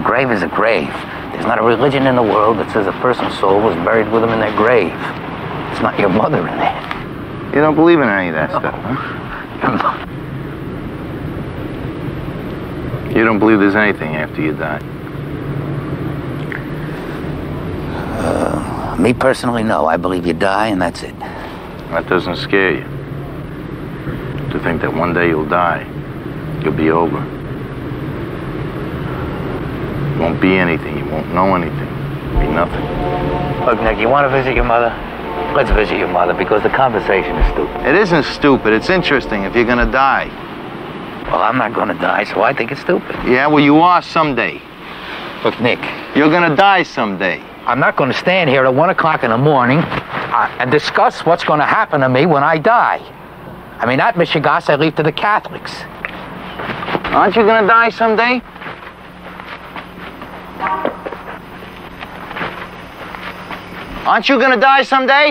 grave is a grave. There's not a religion in the world that says a person's soul was buried with them in their grave. It's not your mother in there. You don't believe in any of that stuff, huh? You don't believe there's anything after you die? Me personally, no. I believe you die and that's it. That doesn't scare you? To think that one day you'll die, you'll be over. You won't be anything, you won't know anything. You'll be nothing. Look, Nick, you want to visit your mother? Let's visit your mother because the conversation is stupid. It isn't stupid, it's interesting if you're gonna die. Well, I'm not gonna die, so I think it's stupid. Yeah, well, you are someday. Look, Nick. You're gonna die someday. I'm not gonna stand here at 1 o'clock in the morning and discuss what's gonna happen to me when I die. I mean, that Michigas I leave to the Catholics. Aren't you gonna die someday? Aren't you gonna die someday?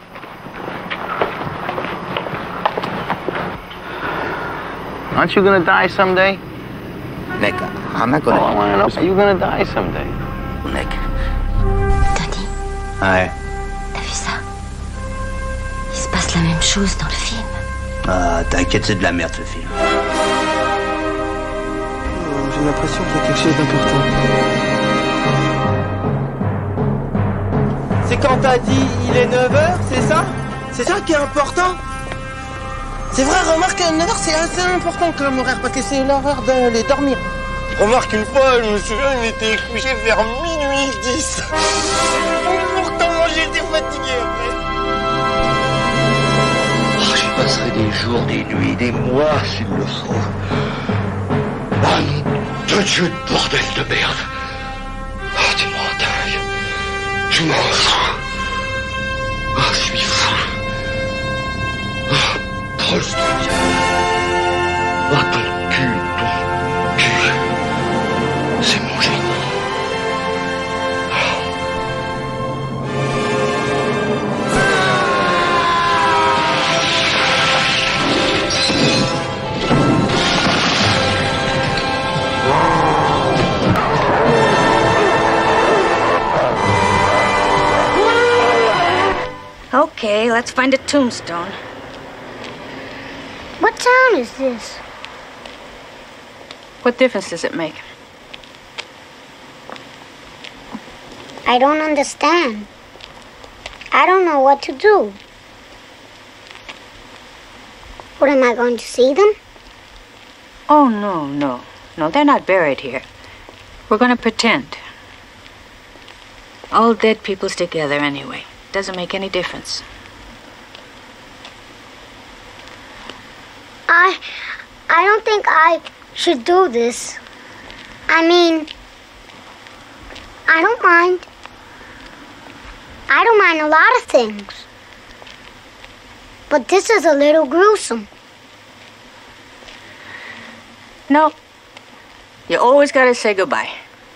Aren't you gonna die someday? Nick, I'm not gonna... Oh, I wanna know, are you gonna die someday? Nick. Tony. Ouais. T'as vu ça? Il se passe la même chose dans le film. Ah, t'inquiète, c'est de la merde ce film. J'ai l'impression qu'il y a quelque chose d'important. C'est quand t'as dit il est 9h, c'est ça? C'est ça qui est important? C'est vrai, remarque, 9h c'est assez important comme horaire parce que c'est l'heure d'aller dormir. Remarque, une fois, je me souviens, il était couché vers minuit 10. Pourtant, j'étais fatigué après. Oh, j'y passerai des jours, des nuits, des mois s'il le faut. Oh, nom de Dieu de bordel de merde. Oh, tu m'en dingue. Je m'en fous. Oh, je suis fou. Oh, Prost. Oh, ton cul. C'est mon génie. Okay, let's find a tombstone. What town is this? What difference does it make? I don't understand. I don't know what to do. What, am I going to see them? Oh, no. No, they're not buried here. We're going to pretend. All dead people stick together anyway. Doesn't make any difference. I don't think I should do this. I mean, I don't mind. I don't mind a lot of things. But this is a little gruesome. No. You always gotta say goodbye.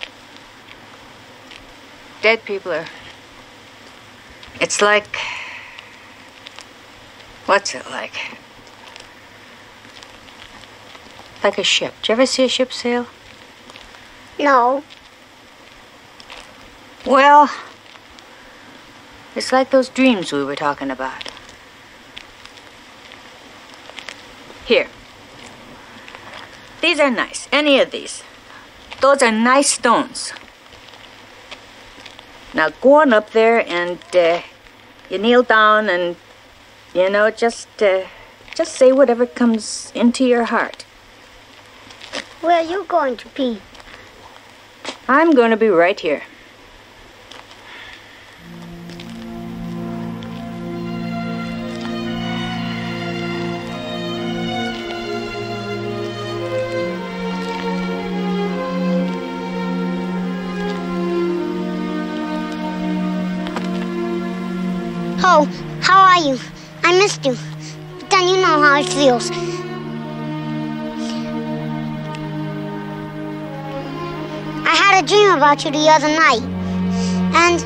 Dead people are... It's like... What's it like? Like a ship. Did you ever see a ship sail? No. Well, it's like those dreams we were talking about. Here. These are nice. Any of these. Those are nice stones. Now go on up there and you kneel down and, you know, just say whatever comes into your heart. Where are you going to be? I'm going to be right here. Oh, how are you? I missed you. But then you know how it feels. I had a dream about you the other night. And,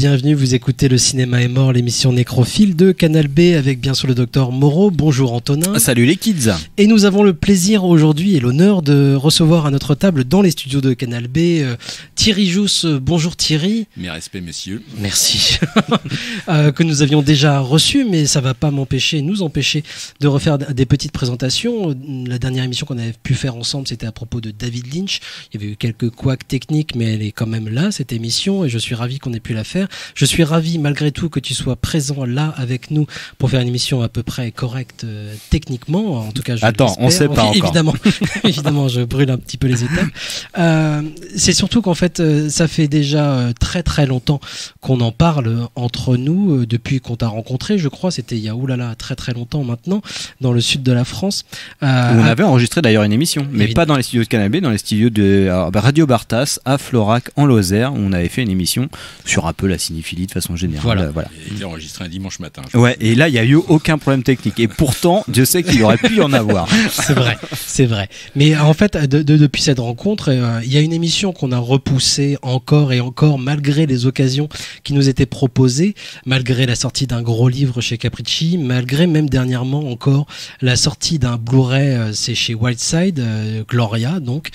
bienvenue, vous écoutez Le Cinéma est mort, l'émission nécrophile de Canal B avec bien sûr le docteur Moreau. Bonjour Antonin. Salut les kids. Et nous avons le plaisir aujourd'hui et l'honneur de recevoir à notre table dans les studios de Canal B Thierry Jousse. Bonjour Thierry. Mes respects messieurs. Merci. Que nous avions déjà reçu, mais ça va pas nous empêcher de refaire des petites présentations. La dernière émission qu'on avait pu faire ensemble, c'était à propos de David Lynch. Il y avait eu quelques couacs techniques, mais elle est quand même là, cette émission, et je suis ravi qu'on ait pu la faire. Je suis ravi malgré tout que tu sois présent là avec nous pour faire une émission à peu près correcte techniquement. En tout cas, Attends, on sait pas encore. Évidemment, je brûle un petit peu les étapes. C'est surtout qu'en fait, ça fait déjà très très longtemps qu'on en parle entre nous depuis qu'on t'a rencontré. Je crois, c'était il y a très très longtemps maintenant, dans le sud de la France. On avait enregistré d'ailleurs une émission, mais pas dans les studios de Canal B, dans les studios de Radio Bartas à Florac en Lozère, où on avait fait une émission sur un peu la cinéphilie de façon générale. Voilà. Il est enregistré un dimanche matin. Ouais, et là il n'y a eu aucun problème technique. Et pourtant, Dieu sait qu'il aurait pu y en avoir. C'est vrai. Mais en fait, depuis cette rencontre, il y a une émission qu'on a repoussée encore et encore, malgré les occasions qui nous étaient proposées, malgré la sortie d'un gros livre chez Capricci, malgré même dernièrement encore la sortie d'un Blu-ray, c'est chez Wildside, Gloria donc.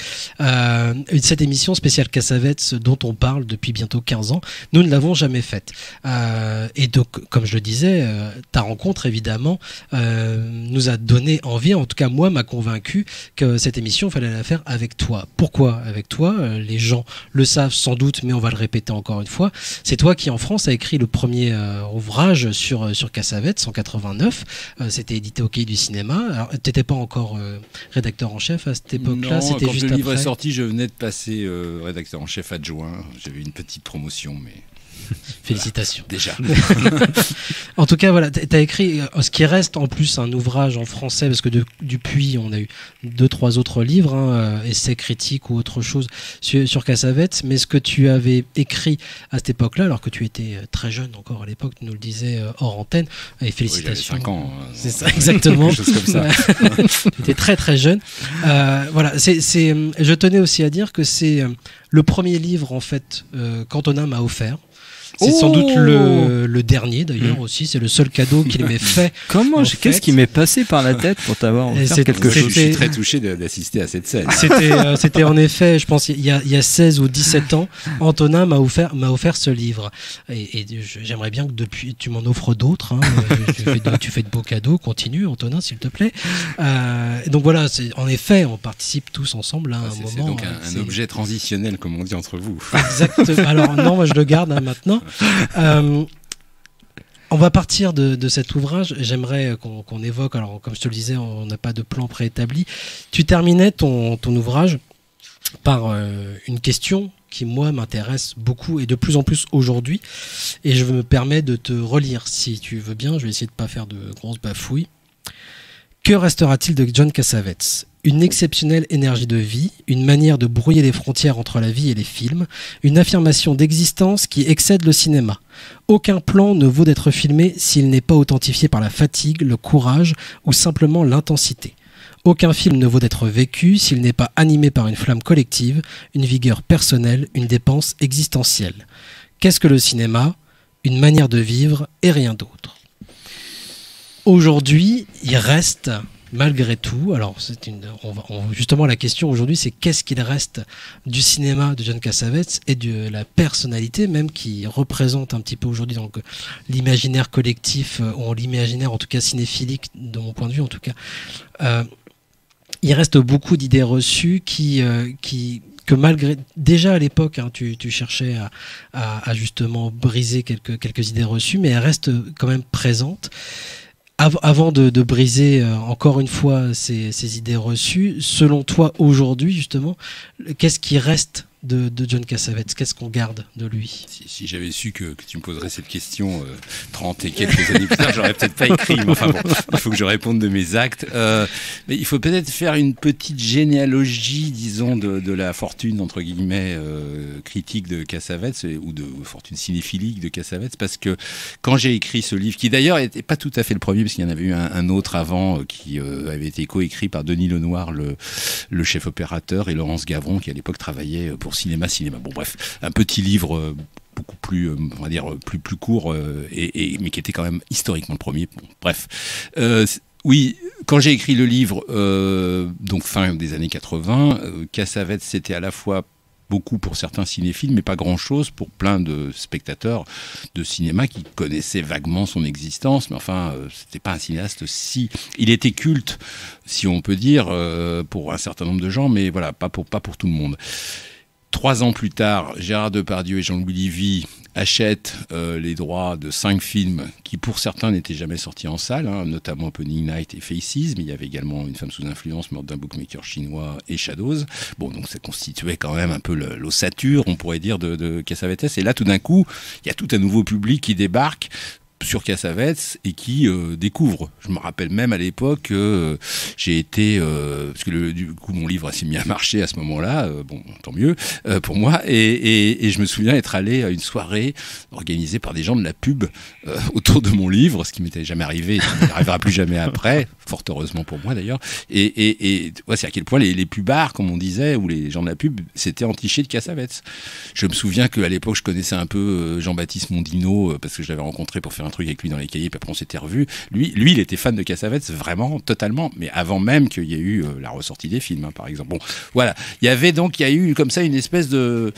Cette émission spéciale Cassavetes dont on parle depuis bientôt 15 ans, nous ne l'avons jamais faite. Et donc, comme je le disais, ta rencontre évidemment nous a donné envie, en tout cas moi m'a convaincu que cette émission, il fallait la faire avec toi. Pourquoi avec toi? Les gens le savent sans doute, mais on va le répéter encore une fois. C'est toi qui en France a écrit le premier ouvrage sur Cassavetes en 89. C'était édité au Cahier du Cinéma. Alors, t'étais pas encore rédacteur en chef à cette époque-là? Non, c'était quand juste le livre après. Est sorti, je venais de passer rédacteur en chef adjoint. J'avais une petite promotion, mais... Félicitations. Voilà, déjà. En tout cas, voilà, t'as écrit ce qui reste en plus un ouvrage en français, parce que depuis on a eu 2-3 autres livres, essais critiques ou autre chose sur Cassavetes, mais ce que tu avais écrit à cette époque-là, alors que tu étais très jeune encore à l'époque, tu nous le disais hors antenne, et félicitations. Oui, j'avais 5 ans. C'est ça, exactement. Quelque chose comme ça. Tu étais très très jeune. Voilà, je tenais aussi à dire que c'est le premier livre en fait qu'Antonin m'a offert. C'est sans doute le dernier d'ailleurs aussi, c'est le seul cadeau qu'il m'ait fait. Qu'est-ce qui m'est passé par la tête pour t'avoir offert quelque chose? Je suis très touché d'assister à cette scène. C'était en effet, je pense, il y a 16 ou 17 ans, Antonin m'a offert ce livre. Et j'aimerais bien que depuis, tu m'en offres d'autres. Tu fais de beaux cadeaux, continue Antonin s'il te plaît. Donc voilà, en effet, on participe tous ensemble à un moment. C'est donc un objet transitionnel comme on dit entre vous. Exactement. Alors non, moi je le garde maintenant. On va partir de cet ouvrage. J'aimerais qu'on évoque, alors comme je te le disais, on n'a pas de plan préétabli. Tu terminais ton ouvrage par une question qui moi m'intéresse beaucoup et de plus en plus aujourd'hui, et je me permets de te relire si tu veux bien. Je vais essayer de pas faire de grosses bafouilles. Que restera-t-il de John Cassavetes? Une exceptionnelle énergie de vie, une manière de brouiller les frontières entre la vie et les films, une affirmation d'existence qui excède le cinéma. Aucun plan ne vaut d'être filmé s'il n'est pas authentifié par la fatigue, le courage ou simplement l'intensité. Aucun film ne vaut d'être vécu s'il n'est pas animé par une flamme collective, une vigueur personnelle, une dépense existentielle. Qu'est-ce que le cinéma? Une manière de vivre et rien d'autre. Aujourd'hui, il reste, malgré tout, alors justement la question aujourd'hui, c'est qu'est-ce qu'il reste du cinéma de John Cassavetes et de la personnalité même qui représente un petit peu aujourd'hui donc l'imaginaire collectif, ou l'imaginaire en tout cas cinéphilique de mon point de vue en tout cas. Il reste beaucoup d'idées reçues que malgré déjà à l'époque tu cherchais à justement briser quelques idées reçues, mais elles restent quand même présentes. Avant de briser encore une fois ces idées reçues, selon toi aujourd'hui justement, qu'est-ce qui reste de John Cassavetes? Qu'est-ce qu'on garde de lui? Si j'avais su que tu me poserais cette question 30 et quelques années plus tard, j'aurais peut-être pas écrit. Mais enfin bon, il faut que je réponde de mes actes. Mais il faut peut-être faire une petite généalogie, disons, de la fortune, entre guillemets, critique de Cassavetes, ou de fortune cinéphilique de Cassavetes, parce que quand j'ai écrit ce livre, qui d'ailleurs n'était pas tout à fait le premier, parce qu'il y en avait eu un autre avant, qui avait été coécrit par Denis Lenoir, le chef opérateur, et Laurence Gavron, qui à l'époque travaillait pour pour cinéma. Bon bref, un petit livre beaucoup plus, on va dire, plus court, mais qui était quand même historiquement le premier. Bon, bref. Oui, quand j'ai écrit le livre, donc fin des années 80, Cassavetes, c'était à la fois beaucoup pour certains cinéphiles, mais pas grand-chose pour plein de spectateurs de cinéma qui connaissaient vaguement son existence. Mais enfin, c'était pas un cinéaste si... Il était culte, si on peut dire, pour un certain nombre de gens, mais voilà, pas pour tout le monde. 3 ans plus tard, Gérard Depardieu et Jean-Louis Lévy achètent les droits de 5 films qui, pour certains, n'étaient jamais sortis en salle, hein, notamment Opening Night et Faces, mais il y avait également Une femme sous influence, Meurtre d'un bookmaker chinois et Shadows. Bon, donc ça constituait quand même un peu l'ossature, on pourrait dire, de Cassavetes. Et là, tout d'un coup, il y a tout un nouveau public qui débarque sur Cassavetes et qui découvre. Je me rappelle même à l'époque que j'ai été, parce que du coup mon livre s'est mis à marcher à ce moment-là, bon tant mieux pour moi, et je me souviens être allé à une soirée organisée par des gens de la pub autour de mon livre, ce qui m'était jamais arrivé, et qui n'arrivera plus jamais après, fort heureusement pour moi d'ailleurs, et ouais, c'est à quel point les pubards, comme on disait, ou les gens de la pub, s'étaient entichés de Cassavetes. Je me souviens qu'à l'époque je connaissais un peu Jean-Baptiste Mondino, parce que je l'avais rencontré pour faire un truc avec lui dans les cahiers, puis après on s'était revus. Lui, il était fan de Cassavetes, vraiment, totalement, mais avant même qu'il y ait eu la ressortie des films, hein, par exemple. Bon, voilà. Il y a eu comme ça une espèce de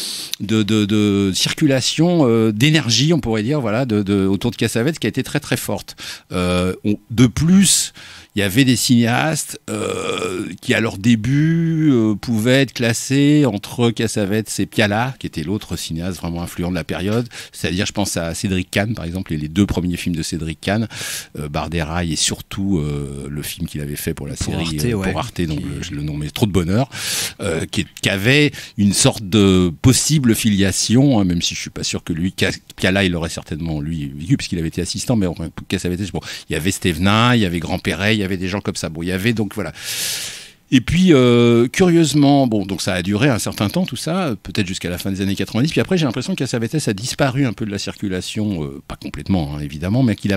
circulation d'énergie, on pourrait dire, voilà, autour de Cassavetes qui a été très très forte. De plus, il y avait des cinéastes qui, à leur début, pouvaient être classés entre Cassavetes et Piala, qui était l'autre cinéaste vraiment influent de la période. C'est-à-dire, je pense à Cédric Kahn, par exemple, les 2 premiers films de Cédric Kahn, Bardéraille et surtout le film qu'il avait fait pour la série pour Arte, donc je le nommais Trop de bonheur, qui avait une sorte de possible filiation, hein, même si je suis pas sûr que lui, Piala, il l'aurait certainement lui vécu puisqu'il avait été assistant, mais Cassavetes, bon, il y avait Stévenin, il y avait Grand Perret, il y avait des gens comme ça. Bon, il y avait donc voilà. Et puis, curieusement, bon, donc ça a duré un certain temps, tout ça, peut-être jusqu'à la fin des années 90. Puis après, j'ai l'impression que Cassavetes a disparu un peu de la circulation, pas complètement, hein, évidemment, mais qu'il a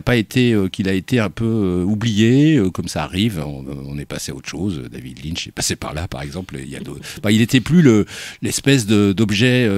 été un peu oublié, comme ça arrive. On est passé à autre chose. David Lynch est passé par là, par exemple. Il était plus l'espèce d'objet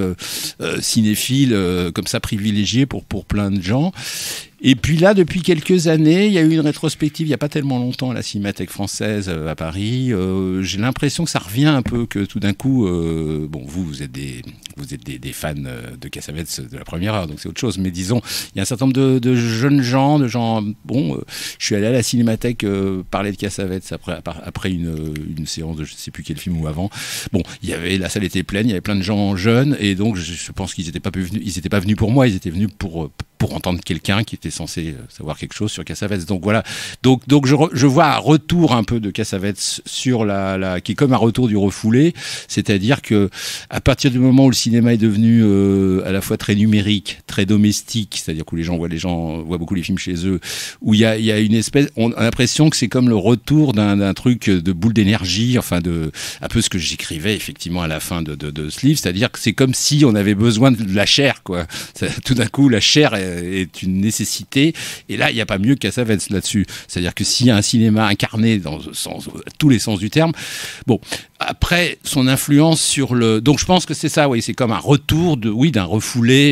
cinéphile comme ça privilégié pour plein de gens. Et puis là, depuis quelques années, il y a eu une rétrospective, il n'y a pas tellement longtemps, à la Cinémathèque française à Paris. J'ai l'impression que ça revient un peu, que tout d'un coup, bon, vous êtes des fans de Cassavetes de la première heure, donc c'est autre chose. Mais disons, il y a un certain nombre de jeunes gens, bon, je suis allé à la Cinémathèque parler de Cassavetes après une séance de je ne sais plus quel film ou avant. Bon, la salle était pleine, il y avait plein de gens jeunes, et donc je pense qu'ils n'étaient pas venus pour moi, ils étaient venus pour entendre quelqu'un qui était censé savoir quelque chose sur Cassavetes. Donc voilà. Donc je vois un retour un peu de Cassavetes sur qui est comme un retour du refoulé. C'est-à-dire que à partir du moment où le cinéma est devenu à la fois très numérique, très domestique, c'est-à-dire que les gens voient beaucoup les films chez eux, où il y a une espèce, on a l'impression que c'est comme le retour d'un truc de boule d'énergie, enfin un peu ce que j'écrivais effectivement à la fin de ce livre, c'est-à-dire que c'est comme si on avait besoin de la chair, quoi. Tout d'un coup, la chair est une nécessité, et là il n'y a pas mieux que Cassavetes là-dessus. C'est-à-dire que s'il y a un cinéma incarné dans tous les sens du terme, bon, après son influence sur donc je pense que c'est ça, oui, c'est comme un retour d'un refoulé,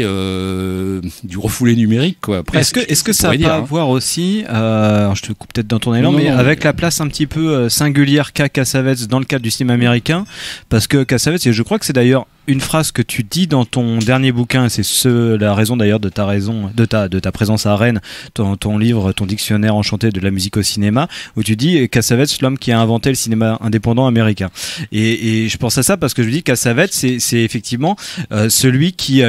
du refoulé numérique, quoi. Est-ce que ça va voir aussi, je te coupe peut-être dans ton élan, mais avec la place un petit peu singulière qu'a Cassavetes dans le cadre du cinéma américain, parce que Cassavetes, et je crois que c'est d'ailleurs une phrase que tu dis dans ton dernier bouquin, c'est la raison d'ailleurs de ta présence à Rennes, ton livre, ton dictionnaire enchanté de la musique au cinéma, où tu dis Cassavetes, l'homme qui a inventé le cinéma indépendant américain. Et je pense à ça parce que je dis Cassavetes, c'est effectivement celui qui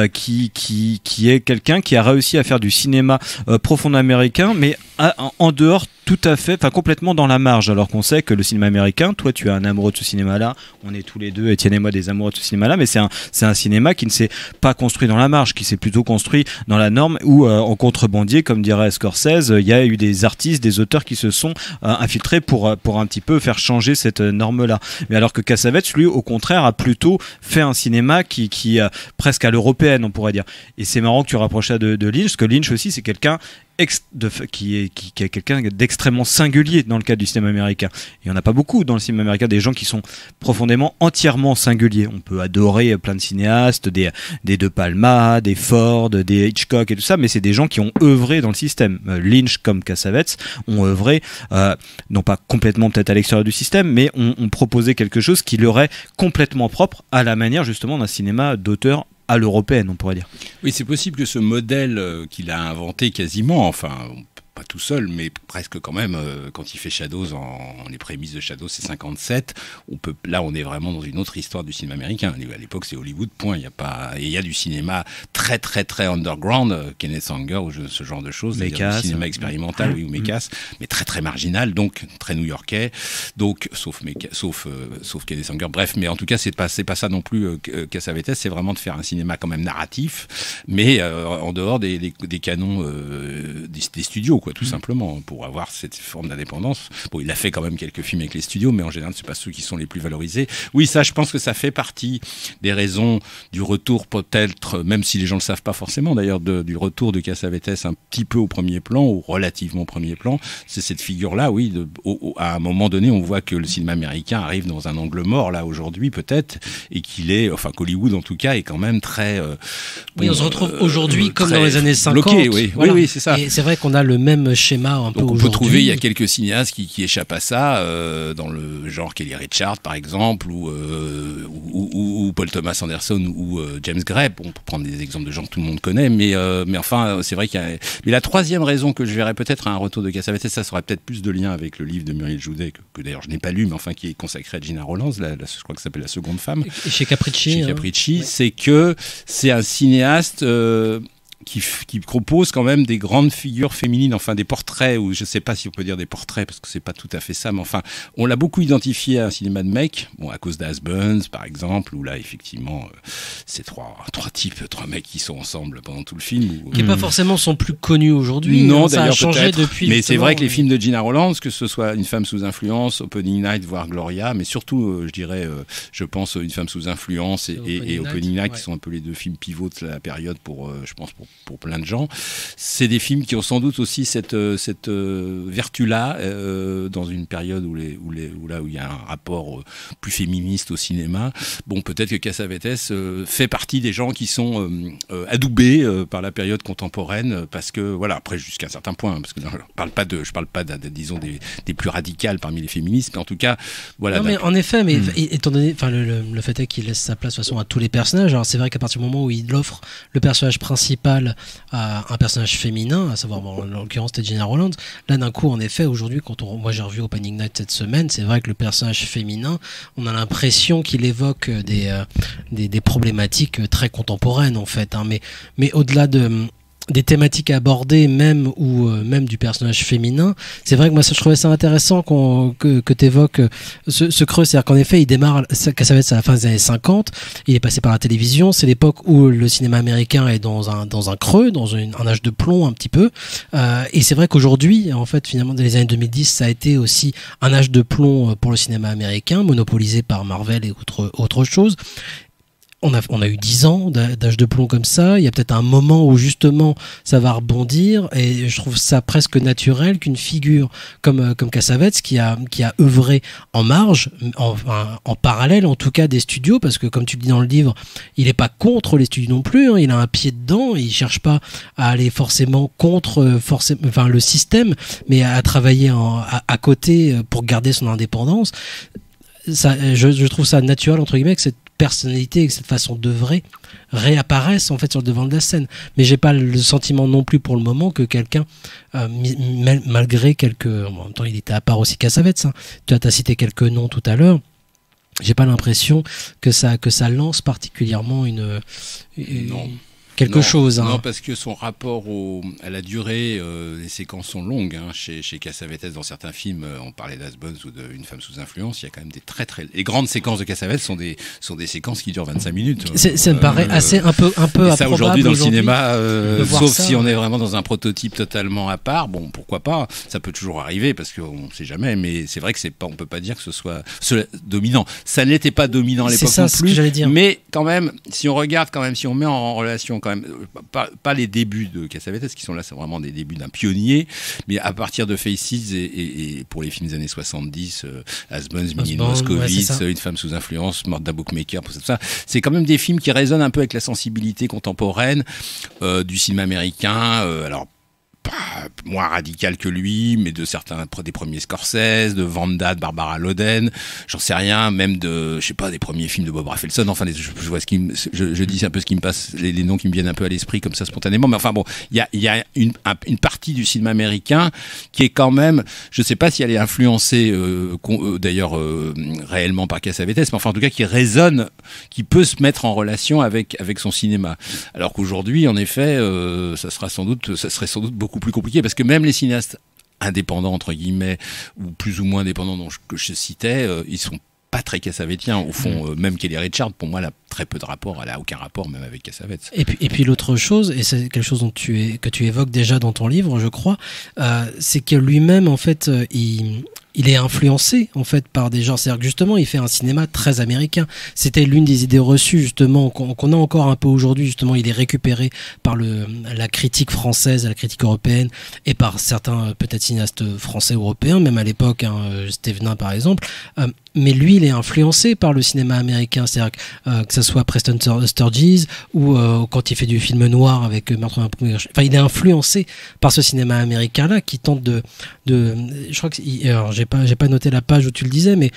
est quelqu'un qui a réussi à faire du cinéma profond américain, mais en dehors tout à fait, enfin complètement dans la marge, alors qu'on sait que le cinéma américain, toi tu es un amoureux de ce cinéma-là, on est tous les deux, Étienne et moi, des amoureux de ce cinéma-là, mais c'est un cinéma qui ne s'est pas construit dans la marge, qui s'est plutôt construit dans la norme, où en contrebandier, comme dirait Scorsese, il y a eu des artistes, des auteurs qui se sont infiltrés pour un petit peu faire changer cette norme-là. Mais alors que Cassavetes, lui, au contraire, a plutôt fait un cinéma qui presque à l'européenne, on pourrait dire. Et c'est marrant que tu rapproches ça de Lynch, parce que Lynch aussi, c'est quelqu'un qui est quelqu'un d'extrêmement singulier dans le cadre du cinéma américain. Il n'y en a pas beaucoup dans le cinéma américain, des gens qui sont profondément, entièrement singuliers. On peut adorer plein de cinéastes, des De Palma, des Ford, des Hitchcock et tout ça, mais c'est des gens qui ont œuvré dans le système. Lynch comme Cassavetes ont œuvré, non pas complètement peut-être à l'extérieur du système, mais ont proposé quelque chose qui leur est complètement propre à la manière justement d'un cinéma d'auteur à l'européenne, on pourrait dire. Oui, c'est possible que ce modèle qu'il a inventé quasiment, enfin pas tout seul, mais presque quand même, quand il fait Shadows, les prémices de Shadows, c'est 57, là on est vraiment dans une autre histoire du cinéma américain. À l'époque c'est Hollywood, point. Il y a du cinéma très très très underground, Kenneth Anger ou ce genre de choses, du cinéma expérimental, oui, ou Mekas, mais très très marginal, donc très new-yorkais, donc sauf Kenneth Anger, bref, mais en tout cas c'est pas ça non plus Cassavetes, c'est vraiment de faire un cinéma quand même narratif, mais en dehors des canons des studios, quoi, tout simplement, pour avoir cette forme d'indépendance. Bon, il a fait quand même quelques films avec les studios, mais en général, c'est pas ceux qui sont les plus valorisés. Oui, ça, je pense que ça fait partie des raisons du retour, peut-être, même si les gens le savent pas forcément, d'ailleurs, du retour de Cassavetes un petit peu au premier plan, ou relativement au premier plan. C'est cette figure-là, oui, à un moment donné, on voit que le cinéma américain arrive dans un angle mort, là, aujourd'hui, peut-être, et qu'Hollywood, en tout cas, est quand même très... oui, on se retrouve aujourd'hui comme dans les années 50. Bloqué, oui, voilà. Oui, c'est ça. Et c'est vrai qu'on a le même schéma un peu aujourd'hui. On peut trouver, il y a quelques cinéastes qui échappent à ça, dans le genre Kelly Reichardt par exemple, ou Paul Thomas Anderson ou James Gray. On peut prendre des exemples de gens que tout le monde connaît, mais enfin c'est vrai qu'il y a... Mais la troisième raison que je verrais peut-être à un retour de Cassavetes, ça serait peut-être plus de lien avec le livre de Muriel Joudet, que d'ailleurs je n'ai pas lu, mais enfin qui est consacré à Gina Rollins, je crois que ça s'appelle La Seconde Femme. Et chez Capricci. Ouais. C'est que c'est un cinéaste... qui propose quand même des grandes figures féminines, enfin des portraits, ou je sais pas si on peut dire des portraits parce que c'est pas tout à fait ça, mais enfin on l'a beaucoup identifié à un cinéma de mecs, à cause d'Asbuns par exemple, où là effectivement c'est trois mecs qui sont ensemble pendant tout le film, qui pas forcément sont plus connus aujourd'hui. Non, ça a changé depuis. Mais c'est vrai que les films de Gina Rollins, que ce soit Une femme sous influence, Opening Night, voire Gloria, mais surtout je dirais, je pense Une femme sous influence et Opening Night, qui sont un peu les deux films pivots de la période je pense pour plein de gens. C'est des films qui ont sans doute aussi cette vertu-là, dans une période où il y a un rapport plus féministe au cinéma. Bon, peut-être que Cassavetes fait partie des gens qui sont adoubés par la période contemporaine, parce que voilà, après jusqu'à un certain point, parce que je parle pas disons des plus radicales parmi les féministes, mais en tout cas voilà. Non, mais en effet, mais étant donné, enfin le fait est qu'il laisse sa place de toute façon à tous les personnages. Alors c'est vrai qu'à partir du moment où il offre le personnage principal à un personnage féminin, à savoir en l'occurrence c'était Gina Rollins, là d'un coup en effet aujourd'hui moi j'ai revu Opening Night cette semaine, c'est vrai que le personnage féminin, on a l'impression qu'il évoque des problématiques très contemporaines en fait, hein, mais au-delà des thématiques abordées même du personnage féminin, c'est vrai que moi je trouvais ça intéressant que tu évoques ce creux, c'est-à-dire qu'en effet il démarre Cassavetes à la fin des années 50, il est passé par la télévision, c'est l'époque où le cinéma américain est dans un creux, dans un âge de plomb un petit peu, et c'est vrai qu'aujourd'hui en fait finalement dans les années 2010 ça a été aussi un âge de plomb pour le cinéma américain, monopolisé par Marvel et autre chose. On a eu 10 ans d'âge de plomb comme ça. Il y a peut-être un moment où justement ça va rebondir, et je trouve ça presque naturel qu'une figure comme Cassavetes qui a œuvré en marge, en parallèle en tout cas des studios, parce que comme tu le dis dans le livre, il est pas contre les studios non plus, hein, il a un pied dedans, il cherche pas à aller forcément contre le système, mais à travailler à côté pour garder son indépendance. Ça, je trouve ça naturel entre guillemets que cette personnalité et cette façon d'œuvrer réapparaissent en fait sur le devant de la scène, mais j'ai pas le sentiment non plus pour le moment que quelqu'un malgré quelques, en même temps il était à part aussi Cassavetes, hein. Tu as cité quelques noms tout à l'heure, j'ai pas l'impression que ça lance particulièrement quelque chose. Hein. Non, parce que son rapport à la durée, les séquences sont longues. Hein. Chez Cassavetes, dans certains films, on parlait d'Asbuns ou d'Une femme sous influence, il y a quand même des les grandes séquences de Cassavetes sont des séquences qui durent 25 minutes. Ça me paraît assez un peu improbable. Ça aujourd'hui dans le cinéma, sauf si on est vraiment dans un prototype totalement à part, bon, pourquoi pas, ça peut toujours arriver parce qu'on ne sait jamais, mais c'est vrai que on peut pas dire que ce soit dominant. Ça n'était pas dominant à l'époque non plus, mais quand même, si on regarde quand même, si on met en relation sont quand même pas les débuts de Cassavetes qui sont là, c'est vraiment des débuts d'un pionnier, mais à partir de Faces et pour les films des années 70, Asbuns, Mini Moscovitz, Une femme sous influence, Mort d'un bookmaker, tout ça, c'est quand même des films qui résonnent un peu avec la sensibilité contemporaine du cinéma américain. Alors pas moins radical que lui, mais de certains, des premiers Scorsese, de Vanda, de Barbara Loden, j'en sais rien, même de, je sais pas, des premiers films de Bob Rafelson, enfin, je vois je dis un peu ce qui me passe, les noms qui me viennent un peu à l'esprit comme ça spontanément, mais enfin bon, il y a une partie du cinéma américain qui est quand même, je sais pas si elle est influencée, d'ailleurs, réellement par Cassavetes, mais enfin, en tout cas, qui résonne, qui peut se mettre en relation avec son cinéma. Alors qu'aujourd'hui, en effet, ça serait sans doute beaucoup plus compliqué parce que même les cinéastes indépendants entre guillemets ou plus ou moins indépendants que je citais, ils sont pas très cassavétiens au fond. Même Kelly Richard, pour moi, elle a très peu de rapport, elle a aucun rapport même avec Cassavetes. Et puis l'autre chose, et c'est quelque chose que tu évoques déjà dans ton livre, je crois, c'est que lui-même en fait, il est influencé en fait par des gens, c'est-à-dire que justement il fait un cinéma très américain. C'était l'une des idées reçues justement qu'on a encore un peu aujourd'hui, justement il est récupéré par la critique française, la critique européenne et par certains peut-être cinéastes français européens, même à l'époque, Stevenin par exemple, mais lui il est influencé par le cinéma américain, c'est-à-dire que ce soit Preston Sturges ou quand il fait du film noir avec Martin McDonagh, enfin il est influencé par ce cinéma américain là qui tente de je crois que alors j'ai pas noté la page où tu le disais, mais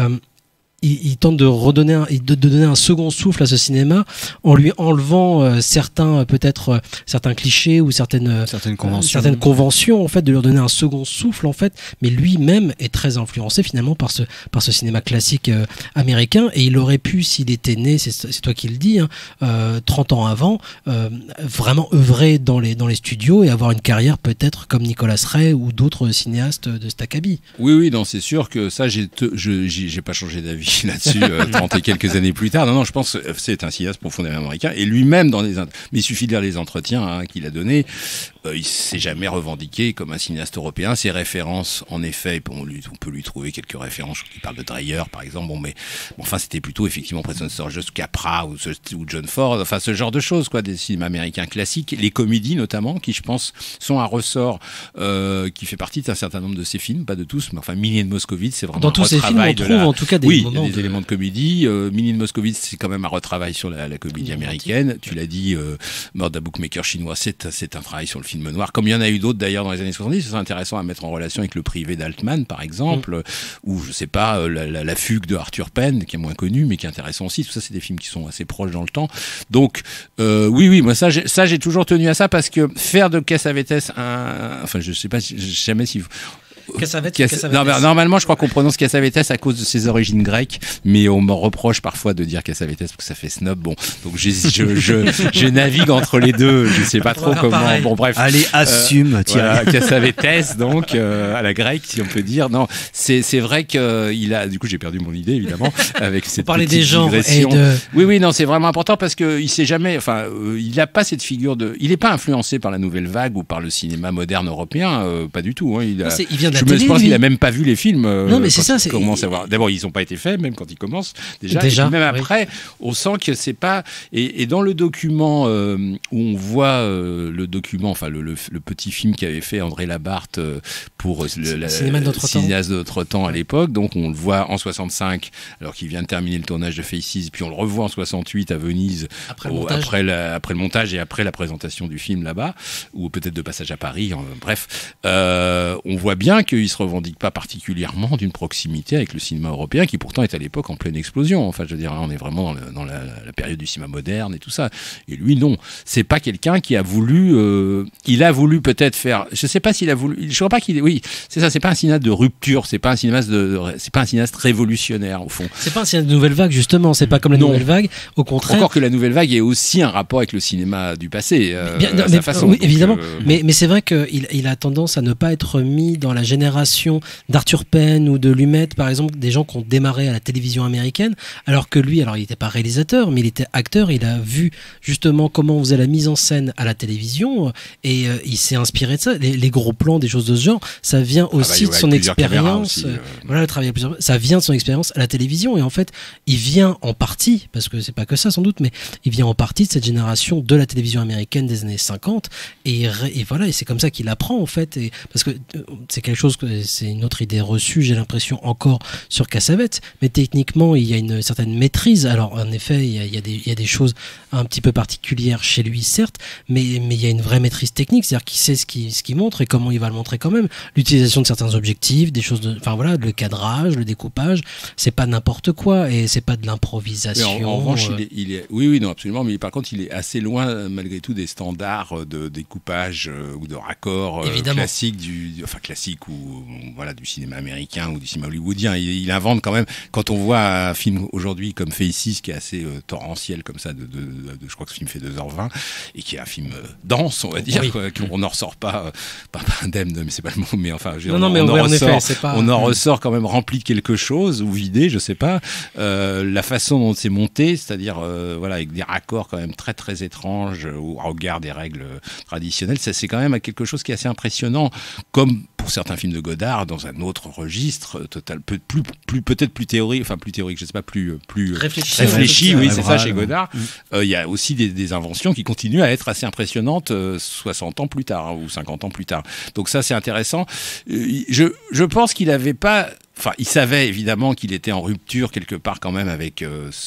il tente de donner un second souffle à ce cinéma en lui enlevant certains clichés ou certaines conventions en fait, de leur donner un second souffle en fait, mais lui-même est très influencé finalement par ce cinéma classique américain, et il aurait pu, s'il était né, c'est toi qui le dis, 30 ans avant, vraiment œuvrer dans les studios et avoir une carrière peut-être comme Nicolas Ray ou d'autres cinéastes de cet acabit. Oui, non, c'est sûr que ça, j'ai pas changé d'avis là-dessus 30 et quelques années plus tard. Non, je pense que c'est un cinéaste profondément américain, et lui-même mais il suffit de lire les entretiens qu'il a donnés, il s'est jamais revendiqué comme un cinéaste européen. Ses références, en effet, on peut lui trouver quelques références. Il parle de Dreyer par exemple, enfin c'était plutôt effectivement Preston Sturges, Capra ou John Ford, enfin ce genre de choses quoi, des cinémas américains classiques, les comédies notamment, qui je pense sont un ressort qui fait partie d'un certain nombre de ses films, pas de tous, mais enfin Millie Moscovitz, c'est vraiment dans tous ces films on trouve en tout cas des moments des éléments de comédie. Millie Moscovitz, c'est quand même un retravail sur la comédie américaine. Tu l'as dit, Mort d'un bookmaker chinois, c'est un travail sur le film noir, comme il y en a eu d'autres d'ailleurs dans les années 70. C'est intéressant à mettre en relation avec Le Privé d'Altman par exemple, ou je sais pas, la Fugue de Arthur Penn, qui est moins connu mais qui est intéressant aussi. Tout ça, c'est des films qui sont assez proches dans le temps. Donc oui, moi ça j'ai toujours tenu à ça, parce que faire de Cassavetes enfin je sais pas jamais si Cassavetes. Non, normalement, je crois qu'on prononce Cassavetes à cause de ses origines grecques, mais on me reproche parfois de dire Cassavetes parce que ça fait snob. Bon, donc je navigue entre les deux. Je sais pas trop comment. Pareil. Bon, bref. Allez, assume. Voilà, Cassavetes, donc à la grecque, si on peut dire. Non, c'est vrai que du coup, j'ai perdu mon idée évidemment avec cette petite des genres digression. Oui, non, c'est vraiment important parce que il sait jamais. Enfin, il a pas cette figure il est pas influencé par la nouvelle vague ou par le cinéma moderne européen, pas du tout. Hein. Il vient je pense qu'il a même pas vu les films. Non, mais c'est ça. D'abord, ils n'ont pas été faits, même quand ils commencent. Déjà et même après, on sent que c'est pas. Et dans le document où on voit le document, enfin le petit film qu'avait fait André Labarthe pour le cinéaste de notre temps à l'époque. Donc on le voit en 65, alors qu'il vient de terminer le tournage de Faces, puis on le revoit en 68 à Venise après le montage et après la présentation du film là-bas, ou peut-être de passage à Paris. Bref, on voit bien qu'il se revendique pas particulièrement d'une proximité avec le cinéma européen, qui pourtant est à l'époque en pleine explosion. Enfin, je veux dire, on est vraiment dans la période du cinéma moderne et tout ça. Et lui, non, c'est pas quelqu'un qui a voulu. Il a voulu peut-être faire. Je sais pas s'il a voulu. Je crois pas qu'il. Oui, c'est ça. C'est pas un cinéaste de rupture. C'est pas un cinéaste révolutionnaire au fond. C'est pas un cinéaste de nouvelle vague justement. C'est pas comme la nouvelle vague. Au contraire. Encore que la nouvelle vague ait aussi un rapport avec le cinéma du passé. À sa façon. Oui, évidemment. Mais c'est vrai qu'il a tendance à ne pas être mis mis dans la génération d'Arthur Penn ou de Lumet, par exemple, des gens qui ont démarré à la télévision américaine, alors que lui, alors il n'était pas réalisateur, mais il était acteur, il a vu justement comment on faisait la mise en scène à la télévision, et il s'est inspiré de ça. Les gros plans, des choses de ce genre, ça vient aussi de son expérience. Voilà, le travail à plusieurs, ça vient de son expérience à la télévision, et en fait, il vient en partie, parce que c'est pas que ça sans doute, mais il vient en partie de cette génération de la télévision américaine des années 50, et voilà, et c'est comme ça qu'il apprend en fait, et parce que c'est quelque chose c'est une autre idée reçue, j'ai l'impression, encore sur Cassavetes, mais techniquement il y a une certaine maîtrise. Alors en effet il y a des choses un petit peu particulières chez lui, certes, mais il y a une vraie maîtrise technique, c'est-à-dire qu'il sait ce qu'il montre et comment il va le montrer quand même, l'utilisation de certains objectifs, des choses enfin voilà, le cadrage, le découpage, c'est pas n'importe quoi, et c'est pas de l'improvisation. En revanche, oui, non, absolument, mais par contre, il est assez loin, malgré tout, des standards de découpage ou de raccord classique classique ou voilà, du cinéma américain ou du cinéma hollywoodien. Il invente quand même, quand on voit un film aujourd'hui comme Faces, qui est assez torrentiel comme ça, je crois que ce film fait 2h20, et qui est un film dense, on va dire, qu'on n'en ressort pas indemne, mais c'est pas le mot, mais enfin, on en ressort quand même rempli de quelque chose, ou vidé, je sais pas. La façon dont c'est monté, c'est-à-dire voilà, avec des raccords quand même très très étranges au regard des règles traditionnelles, ça c'est quand même quelque chose qui est assez impressionnant, comme pour certains films de Godard, dans un autre registre peut-être plus théorique, je sais pas, plus réfléchi, oui, c'est ça, chez Godard. Il y a aussi des inventions qui continuent à être assez impressionnantes 60 ans plus tard, ou 50 ans plus tard. Donc ça, c'est intéressant. Je pense qu'il n'avait pas... Enfin, il savait évidemment qu'il était en rupture quelque part quand même avec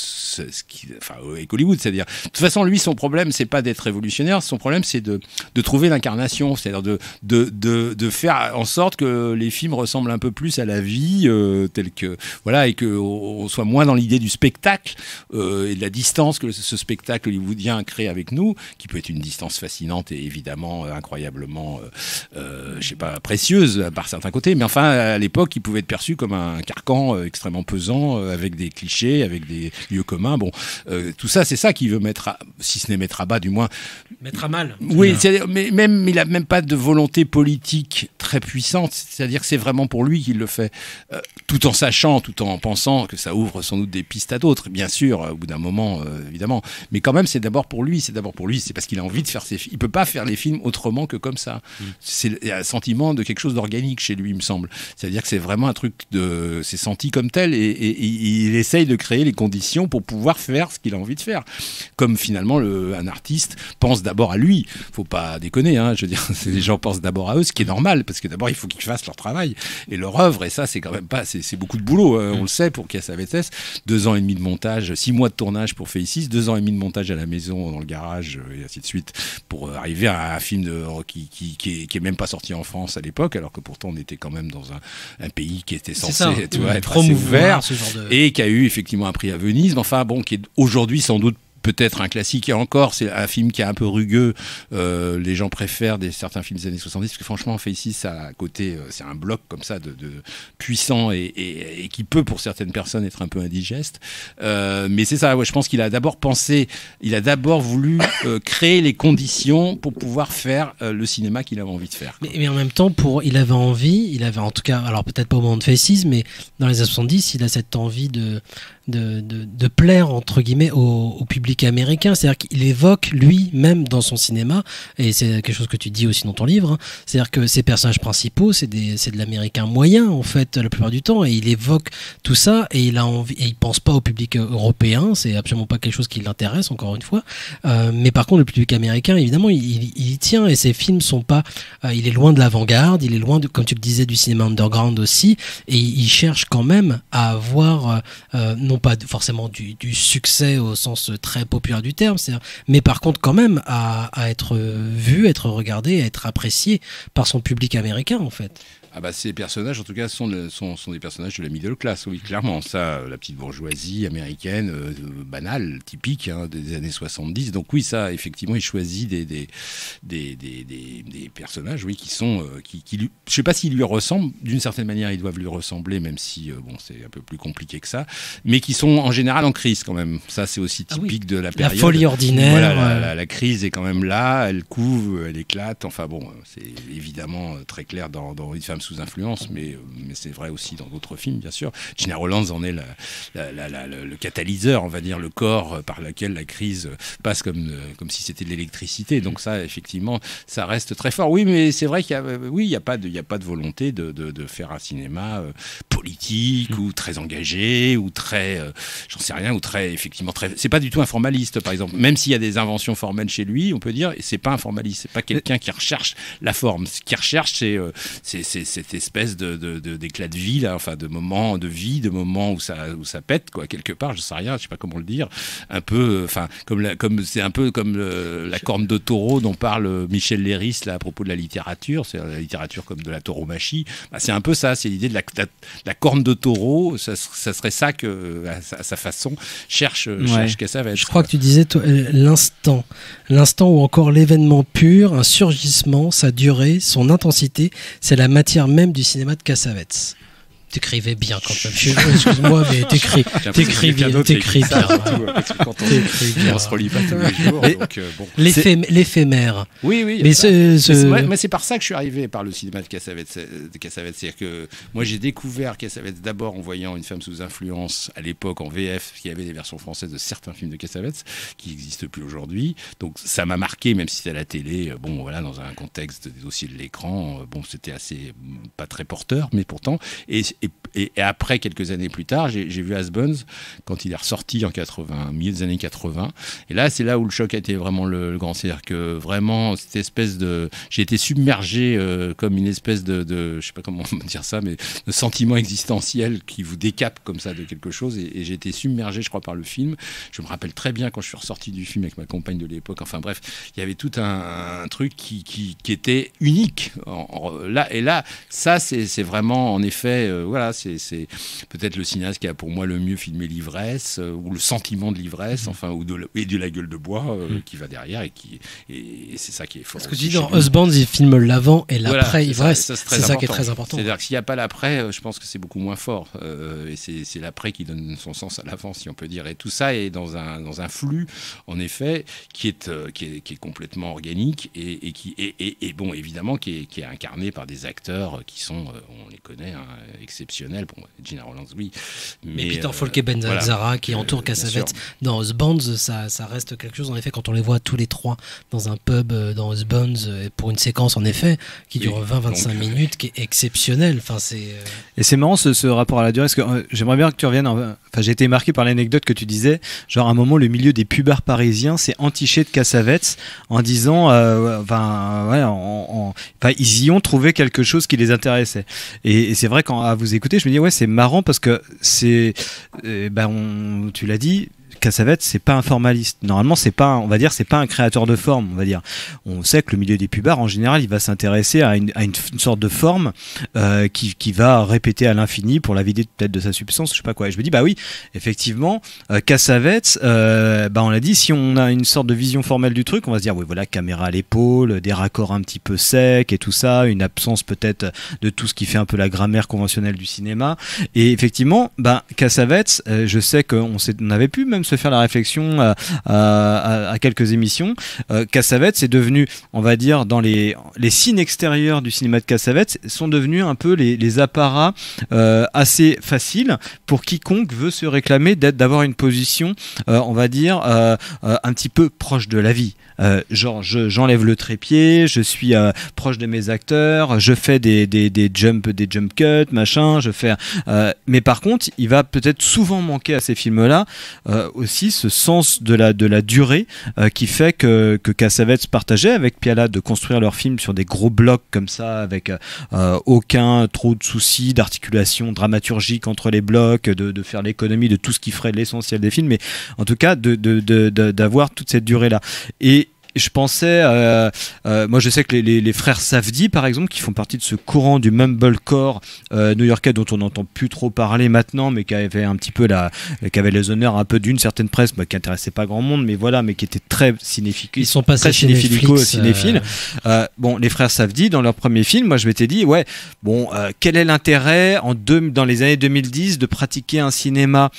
avec Hollywood, c'est-à-dire de toute façon lui son problème c'est pas d'être révolutionnaire, son problème c'est de trouver l'incarnation, c'est-à-dire de faire en sorte que les films ressemblent un peu plus à la vie telle que voilà, et que on soit moins dans l'idée du spectacle et de la distance que ce spectacle hollywoodien crée avec nous, qui peut être une distance fascinante et évidemment incroyablement je sais pas, précieuse par certains côtés, mais enfin à l'époque il pouvait être perçu comme un carcan extrêmement pesant, avec des clichés, avec des lieux communs. Bon, tout ça, c'est ça qu'il veut mettre, si ce n'est mettre à bas, du moins. Mettre à mal. Oui, mais même, il a même pas de volonté politique très puissante. C'est-à-dire que c'est vraiment pour lui qu'il le fait, tout en sachant, tout en pensant que ça ouvre sans doute des pistes à d'autres. Bien sûr, au bout d'un moment, évidemment. Mais quand même, c'est d'abord pour lui. C'est parce qu'il a envie de faire ses films. Il peut pas faire les films autrement que comme ça. Il y a un sentiment de quelque chose d'organique chez lui, il me semble. C'est-à-dire que c'est vraiment un truc c'est senti comme tel, et il essaye de créer les conditions pour pouvoir faire ce qu'il a envie de faire. Comme finalement un artiste pense d'abord à lui. Faut pas déconner, hein, je veux dire, les gens pensent d'abord à eux, ce qui est normal, parce que d'abord il faut qu'ils fassent leur travail et leur œuvre, et ça c'est quand même pas, c'est beaucoup de boulot, on le sait pour Cassavetes. 2 ans et demi de montage, 6 mois de tournage pour Faces, 2 ans et demi de montage à la maison, dans le garage, et ainsi de suite, pour arriver à un film qui est même pas sorti en France à l'époque, alors que pourtant on était quand même dans un pays qui était censé être assez ouvert, et qui a eu effectivement un prix à Venise, mais enfin bon, qui est aujourd'hui sans doute peut-être un classique, et encore c'est un film qui est un peu rugueux, les gens préfèrent certains films des années 70, parce que franchement Faces à côté, c'est un bloc comme ça de puissant, et qui peut pour certaines personnes être un peu indigeste, mais c'est ça, ouais, je pense qu'il a d'abord voulu créer les conditions pour pouvoir faire le cinéma qu'il avait envie de faire, mais en même temps il avait en tout cas, alors peut-être pas au moment de Faces, mais dans les années 70 il a cette envie de plaire entre guillemets au public américain, c'est-à-dire qu'il évoque lui-même dans son cinéma, et c'est quelque chose que tu dis aussi dans ton livre, hein, c'est-à-dire que ses personnages principaux c'est de l'américain moyen en fait la plupart du temps, et il évoque tout ça, et il a envie, et il pense pas au public européen, c'est absolument pas quelque chose qui l'intéresse encore une fois, mais par contre le public américain évidemment il y tient, et ses films sont pas il est loin de l'avant-garde, il est loin comme tu le disais, du cinéma underground aussi, et il cherche quand même à avoir non pas forcément du succès au sens très populaire du terme, mais par contre quand même à être vu, être regardé, à être apprécié par son public américain en fait. Ah bah ces personnages en tout cas sont des personnages de la middle class, oui, clairement, ça, la petite bourgeoisie américaine banale, typique, hein, des années 70, donc oui, ça effectivement il choisit des personnages, oui, qui sont qui je sais pas s'ils lui ressemblent, d'une certaine manière ils doivent lui ressembler, même si bon, c'est un peu plus compliqué que ça, mais qui sont en général en crise quand même. Ça, c'est aussi typique de la période. La folie ordinaire. Voilà, la crise est quand même là, elle couve, elle éclate. Enfin bon, c'est évidemment très clair dans Une femme sous influence, mais c'est vrai aussi dans d'autres films, bien sûr. Gina Rollins en est le catalyseur, on va dire, le corps par lequel la crise passe comme si c'était de l'électricité. Donc ça, effectivement, ça reste très fort. Oui, mais c'est vrai qu'il y a pas de volonté de faire un cinéma politique ou très engagé ou très, j'en sais rien, ou très, effectivement, très. C'est pas du tout un formaliste, par exemple. Même s'il y a des inventions formelles chez lui, on peut dire, c'est pas un formaliste, c'est pas quelqu'un qui recherche la forme. Ce qu'il recherche, c'est cette espèce d'éclat de vie, là, enfin, de moments de vie, de moments où ça pète, quoi, quelque part, je sais rien, je sais pas comment le dire, un peu, enfin, c'est un peu comme la corne de taureau dont parle Michel Léris là à propos de la littérature, c'est la littérature comme de la tauromachie. Bah, c'est un peu ça, c'est l'idée de la corne de taureau. Ça serait ça que, à sa façon, cherche Cassavetes. Je crois que tu disais l'instant ou encore l'événement pur, un surgissement, sa durée, son intensité, c'est la matière même du cinéma de Cassavetes. T'écrivais bien quand même. Excuse-moi, mais t'écris bien. On se relit pas tous les jours. Donc, bon. L'éphémère. Oui. Mais c'est par ça que je suis arrivé par le cinéma de Cassavetes. C'est-à-dire que moi, j'ai découvert Cassavetes d'abord en voyant Une femme sous influence à l'époque en VF, parce qu'il y avait des versions françaises de certains films de Cassavetes qui n'existent plus aujourd'hui. Donc ça m'a marqué, même si c'était à la télé. Bon, voilà, dans un contexte des dossiers de l'écran, bon, c'était assez pas très porteur, mais pourtant. Et après, quelques années plus tard, j'ai vu Husbands quand il est ressorti en milieu des années 80. Et là, c'est là où le choc a été vraiment le grand. C'est-à-dire que vraiment, cette espèce de... J'ai été submergé comme une espèce de... Je sais pas comment dire ça, mais de sentiment existentiel qui vous décape comme ça de quelque chose. Et j'ai été submergé, je crois, par le film. Je me rappelle très bien quand je suis ressorti du film avec ma compagne de l'époque. Enfin bref, il y avait tout un truc qui était unique. Là, ça, c'est vraiment, en effet... voilà, c'est peut-être le cinéaste qui a pour moi le mieux filmé l'ivresse ou le sentiment de l'ivresse, enfin, et de la gueule de bois qui va derrière et c'est ça qui est fort. Parce que tu dis dans Husbands, il filme l'avant et l'après-ivresse, c'est ça qui est très important. C'est-à-dire que s'il n'y a pas l'après, je pense que c'est beaucoup moins fort. Et c'est l'après qui donne son sens à l'avant, si on peut dire. Et tout ça est dans un flux, en effet, qui est complètement organique et bon, évidemment, qui est incarné par des acteurs qui sont, on les connaît, exceptionnels. Bon, Gina Rollins, oui. Mais Peter Falk et Ben Gazzara qui entourent Cassavetes dans Husbands, ça reste quelque chose, en effet, quand on les voit tous les trois dans un pub dans Husbands, pour une séquence, en effet, qui dure 20-25 minutes, qui est exceptionnelle. Enfin, Et c'est marrant ce rapport à la durée, parce que j'aimerais bien que tu reviennes. Enfin, j'ai été marqué par l'anecdote que tu disais, genre à un moment, le milieu des pubards parisiens s'est entiché de Cassavetes en disant, ils y ont trouvé quelque chose qui les intéressait. Et c'est vrai, quand à vous écouter, je me dis c'est marrant parce que tu l'as dit, Cassavetes, c'est pas un formaliste. Normalement, c'est pas un créateur de forme, on va dire. On sait que le milieu des pubards, en général, il va s'intéresser à une sorte de forme qui va répéter à l'infini pour la vider peut-être de sa substance, je sais pas quoi. Et je me dis, oui, effectivement, Cassavetes, on l'a dit, si on a une sorte de vision formelle du truc, on va se dire, oui, voilà, caméra à l'épaule, des raccords un petit peu secs et tout ça, une absence peut-être de tout ce qui fait un peu la grammaire conventionnelle du cinéma. Et effectivement, Cassavetes, je sais qu'on avait pu même se faire la réflexion à quelques émissions. Cassavetes est devenu, on va dire, dans les signes extérieurs du cinéma de Cassavetes sont devenus un peu les apparats assez faciles pour quiconque veut se réclamer d'avoir une position, on va dire, un petit peu proche de la vie. J'enlève le trépied, je suis proche de mes acteurs, je fais des jump cuts, machin, mais par contre, il va peut-être souvent manquer à ces films-là aussi ce sens de la durée qui fait que Cassavetes partageait avec Piala de construire leurs films sur des gros blocs comme ça, avec aucun trop de soucis d'articulation dramaturgique entre les blocs, de faire l'économie de tout ce qui ferait l'essentiel des films, mais en tout cas d'avoir toute cette durée-là. Et je pensais, moi je sais que les frères Safdie par exemple, qui font partie de ce courant du mumblecore new-yorkais dont on n'entend plus trop parler maintenant, mais qui avait un petit peu qui avait les honneurs un peu d'une certaine presse, qui intéressait pas grand monde, mais voilà, mais qui était très cinéphile. Ils sont passés chez Netflix. Cinéphile. Bon, les frères Safdie dans leur premier film, moi je m'étais dit quel est l'intérêt dans les années 2010 de pratiquer un cinéma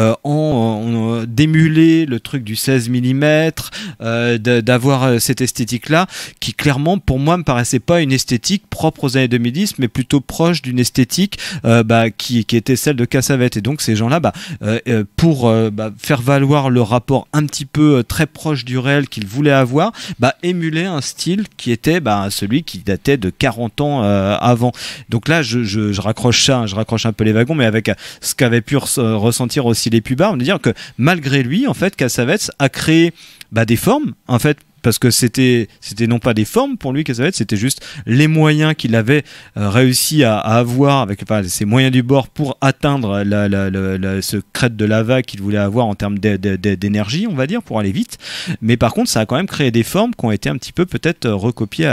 d'émuler le truc du 16 mm, d'avoir cette esthétique-là, qui clairement pour moi me paraissait pas une esthétique propre aux années 2010, mais plutôt proche d'une esthétique qui était celle de Cassavetes. Et donc ces gens-là, pour faire valoir le rapport un petit peu très proche du réel qu'ils voulaient avoir, émulaient un style qui était celui qui datait de 40 ans avant. Donc là, je raccroche un peu les wagons, mais avec ce qu'avaient pu ressentir aussi les pubards, on veut dire que malgré lui, en fait, Cassavetes a créé des formes, en fait, parce que c'était non pas des formes pour lui, Cassavetes, c'était juste les moyens qu'il avait réussi à avoir avec ses moyens du bord pour atteindre ce crête de lava qu'il voulait avoir en termes d'énergie, on va dire, pour aller vite. Mais par contre, ça a quand même créé des formes qui ont été un petit peu peut-être recopiées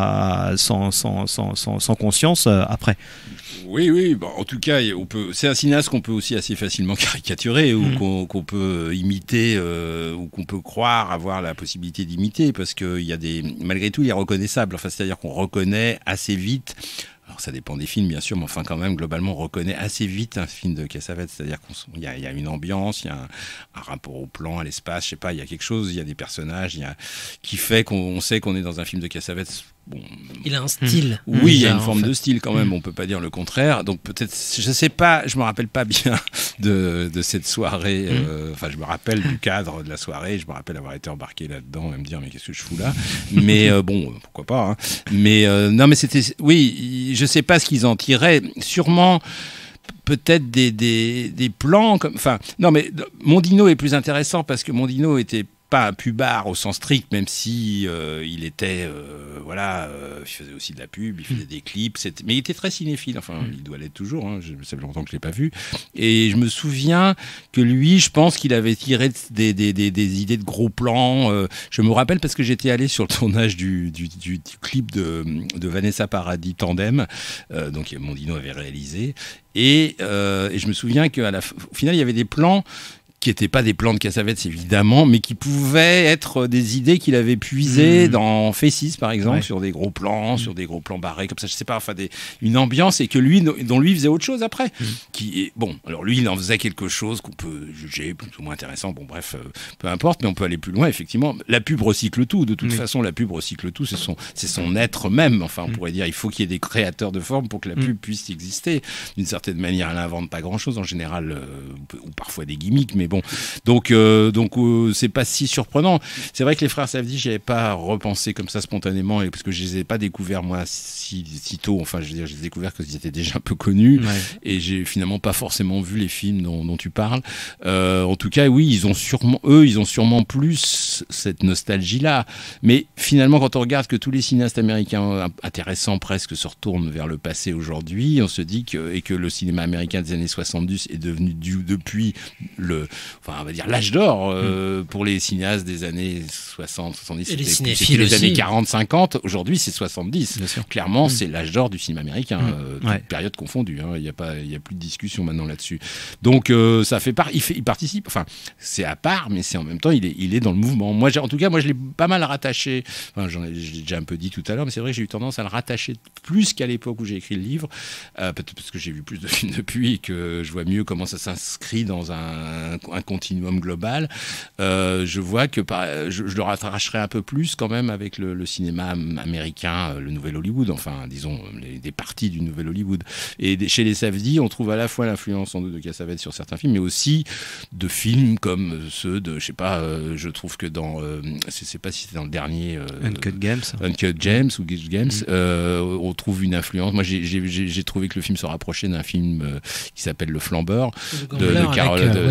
sans conscience après. Oui, en tout cas, c'est un cinéaste qu'on peut aussi assez facilement caricaturer ou qu'on peut imiter ou qu'on peut croire avoir la possibilité d'imiter, parce que malgré tout, il est reconnaissable. Enfin, c'est-à-dire qu'on reconnaît assez vite. Alors ça dépend des films bien sûr, mais enfin quand même globalement on reconnaît assez vite un film de Cassavetes, c'est-à-dire qu'il y a une ambiance, il y a un rapport au plan, à l'espace, je sais pas, il y a quelque chose, il y a des personnages, qui fait qu'on sait qu'on est dans un film de Cassavetes. Bon, il a un style. Oui, il y a une forme de style quand même, on peut pas dire le contraire. Donc peut-être, je sais pas, je me rappelle pas bien de cette soirée. Enfin, je me rappelle du cadre de la soirée, je me rappelle avoir été embarqué là-dedans et me dire mais qu'est-ce que je fous là. Mais bon, pourquoi pas. Hein. Mais non, mais c'était, oui, je sais pas ce qu'ils en tiraient. Sûrement. Peut-être des plans comme, enfin, non, mais Mondino est plus intéressant parce que Mondino était pas un pubard au sens strict, même si il était, il faisait aussi de la pub, il faisait des clips, mais il était très cinéphile, enfin, il doit l'être toujours, hein, ça fait longtemps que je l'ai pas vu, et je me souviens que lui, je pense qu'il avait tiré des idées de gros plans, je me rappelle parce que j'étais allé sur le tournage du clip de Vanessa Paradis, Tandem, donc Mondino avait réalisé, et je me souviens qu'au final, il y avait des plans qui n'étaient pas des plans de Cassavetes évidemment, mais qui pouvaient être des idées qu'il avait puisées dans Faces par exemple, sur des gros plans, sur des gros plans barrés comme ça, je sais pas, enfin une ambiance, et que dont lui faisait autre chose après. Alors lui il en faisait quelque chose qu'on peut juger plus ou moins intéressant, bon bref, peu importe, mais on peut aller plus loin effectivement. La pub recycle tout, de toute façon la pub recycle tout, c'est son être même, enfin on pourrait dire il faut qu'il y ait des créateurs de formes pour que la pub puisse exister. D'une certaine manière, elle n'invente pas grand chose en général, ou parfois des gimmicks, mais bon, donc c'est pas si surprenant. C'est vrai que les frères Safdie, j'y avais pas repensé comme ça spontanément, parce que je les ai pas découverts moi si tôt. Enfin, je veux dire, je les ai découverts quand ils étaient déjà un peu connus, et j'ai finalement pas forcément vu les films dont tu parles. En tout cas, oui, ils ont sûrement plus cette nostalgie-là. Mais finalement, quand on regarde que tous les cinéastes américains intéressants presque se retournent vers le passé aujourd'hui, on se dit que le cinéma américain des années 70 est devenu depuis on va dire l'âge d'or pour les cinéastes des années 60, 70, c'était les années 40, 50, aujourd'hui c'est 70. Clairement, c'est l'âge d'or du cinéma américain, toute période confondue, hein, il y a plus de discussion maintenant là-dessus. Donc ça fait part, il participe, enfin c'est à part, mais c'est en même temps il est dans le mouvement. Moi en tout cas, je l'ai pas mal rattaché, enfin j'ai déjà un peu dit tout à l'heure, mais c'est vrai que j'ai eu tendance à le rattacher plus qu'à l'époque où j'ai écrit le livre, peut-être parce que j'ai vu plus de films depuis et que je vois mieux comment ça s'inscrit dans un continuum global. Je vois que je le rattacherai un peu plus quand même avec le cinéma américain, le Nouvel Hollywood, enfin disons des parties du Nouvel Hollywood. Et chez les Safdie, on trouve à la fois l'influence sans doute de Cassavetes sur certains films, mais aussi de films comme ceux de, je sais pas, je trouve que dans, je sais pas si c'était dans le dernier Uncut Games ou Gage Games, on trouve une influence. Moi j'ai trouvé que le film se rapprochait d'un film qui s'appelle Le Flambeur de Carol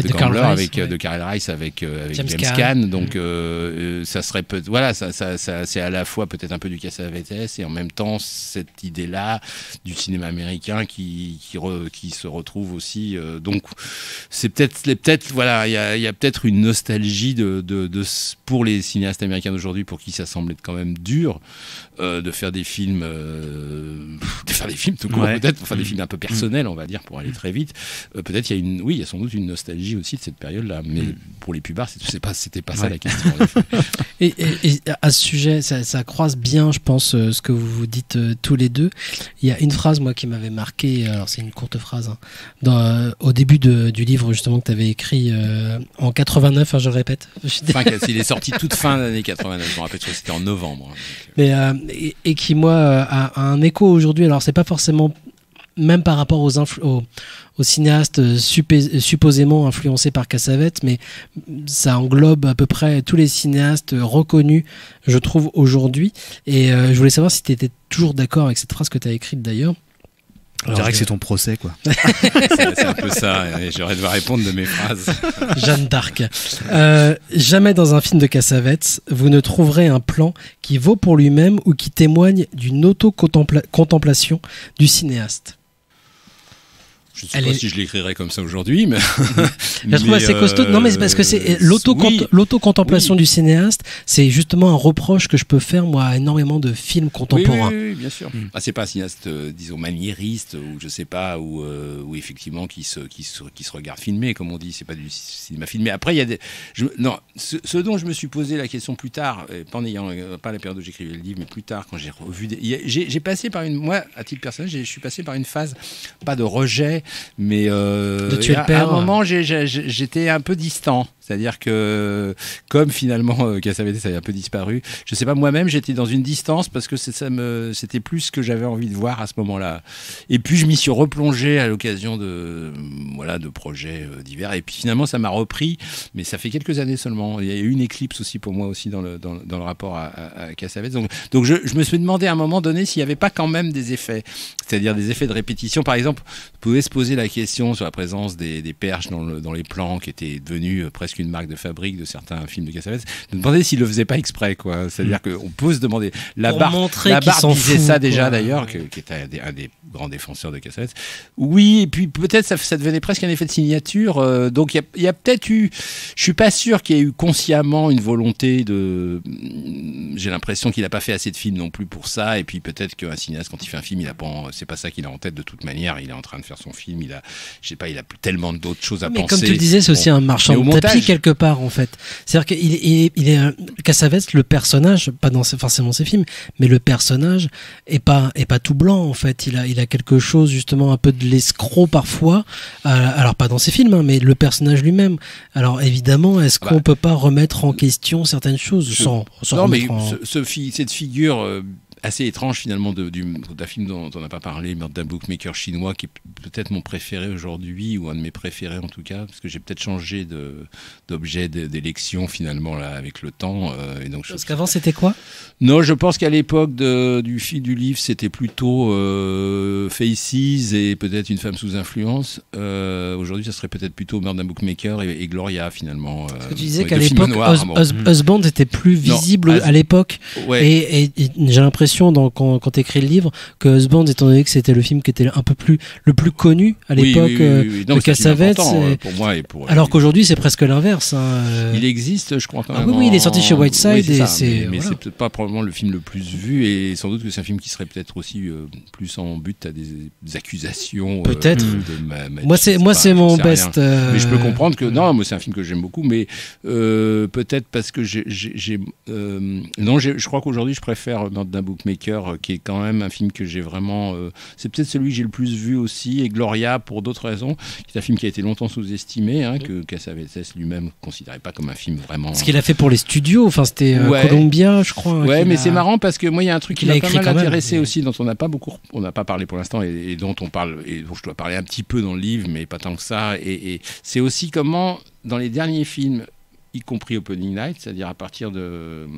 avec de Karel Reiss avec James Caan. Donc ça serait voilà, ça c'est à la fois peut-être un peu du Cassavetes et en même temps cette idée-là du cinéma américain qui se retrouve aussi. Donc c'est peut-être voilà, il y a peut-être une nostalgie pour les cinéastes américains d'aujourd'hui pour qui ça semble être quand même dur de faire des films tout court, peut-être, enfin des films un peu personnels, on va dire, pour aller très vite. Peut-être il y a sans doute une nostalgie aussi de cette période-là, mais pour les pubards, c'était pas ça la question. Et à ce sujet, ça croise bien, je pense, ce que vous dites tous les deux. Il y a une phrase, moi, qui m'avait marqué, alors c'est une courte phrase, hein, au début du livre, justement, que tu avais écrit en 89, hein, je le répète. Il est sorti toute fin d'année 89, je me rappelle que c'était en novembre. Mais, et qui, moi, a un écho aujourd'hui. Alors, c'est pas forcément, même par rapport aux cinéastes supposément influencés par Cassavetes, mais ça englobe à peu près tous les cinéastes reconnus, je trouve, aujourd'hui. Et je voulais savoir si tu étais toujours d'accord avec cette phrase que tu as écrite d'ailleurs. On dirait que c'est ton procès, quoi. C'est un peu ça, et j'aurais dû répondre de mes phrases. Jeanne d'Arc. Jamais dans un film de Cassavetes, vous ne trouverez un plan qui vaut pour lui-même ou qui témoigne d'une auto-contemplation du cinéaste. Je ne sais pas si je l'écrirais comme ça aujourd'hui, mais... Je trouve assez costaud. Non, mais c'est parce que c'est l'auto-contemplation du cinéaste, c'est justement un reproche que je peux faire, moi, à énormément de films contemporains. Oui, bien sûr. C'est pas un cinéaste, disons, maniériste, ou je sais pas, ou effectivement, qui se regarde filmer, comme on dit, c'est pas du cinéma filmé. Après, il y a des... ce dont je me suis posé la question plus tard, pas la période où j'écrivais le livre, mais plus tard, quand j'ai revu... J'ai passé par moi, à titre personnel, je suis passé par une phase, pas de rejet, mais à un moment j'étais un peu distant, c'est-à-dire que comme finalement Cassavetes avait un peu disparu, je sais pas, moi-même j'étais dans une distance parce que c'était plus ce que j'avais envie de voir à ce moment-là, et puis je m'y suis replongé à l'occasion de projets divers, et puis finalement ça m'a repris, mais ça fait quelques années seulement. Il y a eu une éclipse aussi pour moi aussi dans le rapport à Cassavetes, donc je me suis demandé à un moment donné s'il n'y avait pas quand même des effets, c'est-à-dire des effets de répétition. Par exemple, vous pouvez se poser la question sur la présence des perches dans les plans, qui étaient devenus presque une marque de fabrique de certains films de Cassavetes. De demander s'il le faisait pas exprès, quoi. C'est-à-dire qu'on peut se demander. La barre disait ça déjà, d'ailleurs, qui était un des grands défenseurs de Cassavetes. Oui, et puis peut-être ça devenait presque un effet de signature. Donc il y a peut-être eu. Je suis pas sûr qu'il y ait eu consciemment une volonté de. J'ai l'impression qu'il a pas fait assez de films non plus pour ça. Et puis peut-être qu'un cinéaste, quand il fait un film, c'est pas ça qu'il a en tête de toute manière. Il est en train de faire son film. Il a tellement d'autres choses à penser. Mais comme tu le disais, c'est aussi un marchand de tapis quelque part, en fait. C'est-à-dire qu'il est Cassavetes, le personnage, pas dans forcément ses films, mais le personnage est pas tout blanc, en fait. Il a quelque chose, justement, un peu de l'escroc parfois. Alors pas dans ses films, hein, mais le personnage lui-même. Alors évidemment, est-ce qu'on peut pas remettre en question certaines choses cette figure assez étrange finalement d'un film dont on n'a pas parlé, d'un bookmaker chinois, qui est peut-être mon préféré aujourd'hui, ou un de mes préférés en tout cas, parce que j'ai peut-être changé d'objet d'élection finalement là avec le temps. Et donc, parce qu'avant c'était quoi? Non, je pense qu'à l'époque du livre, c'était plutôt Faces et peut-être Une femme sous influence. Aujourd'hui, ça serait peut-être plutôt Meurtre d'un bookmaker et Gloria finalement. Parce que tu disais qu'à l'époque, Husband était plus visible à l'époque, et j'ai l'impression quand tu écris le livre que Husband, étant donné que c'était le film qui était le plus connu à l'époque de Cassavetes, pour moi alors qu'aujourd'hui c'est presque l'inverse. Il existe, je crois quand même. Oui, il est sorti chez Whiteside, mais c'est peut-être pas probablement le film le plus vu, et sans doute que c'est un film qui serait peut-être aussi plus en but à des accusations. Peut-être. Moi c'est mon best. Mais je peux comprendre que moi c'est un film que j'aime beaucoup, mais peut-être parce que je crois qu'aujourd'hui je préfère Meurtre d'un bookmaker, qui est quand même un film que j'ai vraiment... c'est peut-être celui que j'ai le plus vu aussi, et Gloria pour d'autres raisons, c'est un film qui a été longtemps sous-estimé, que Cassavetes lui-même ne considérait pas comme un film vraiment... Ce qu'il a fait pour les studios, c'était Columbia, je crois. Mais c'est marrant parce que moi il y a un truc qui m'a pas mal intéressé aussi, dont on n'a pas parlé pour l'instant, et dont on parle, et dont je dois parler un petit peu dans le livre, mais pas tant que ça, et c'est aussi comment, dans les derniers films, y compris Opening Night, c'est-à-dire à partir de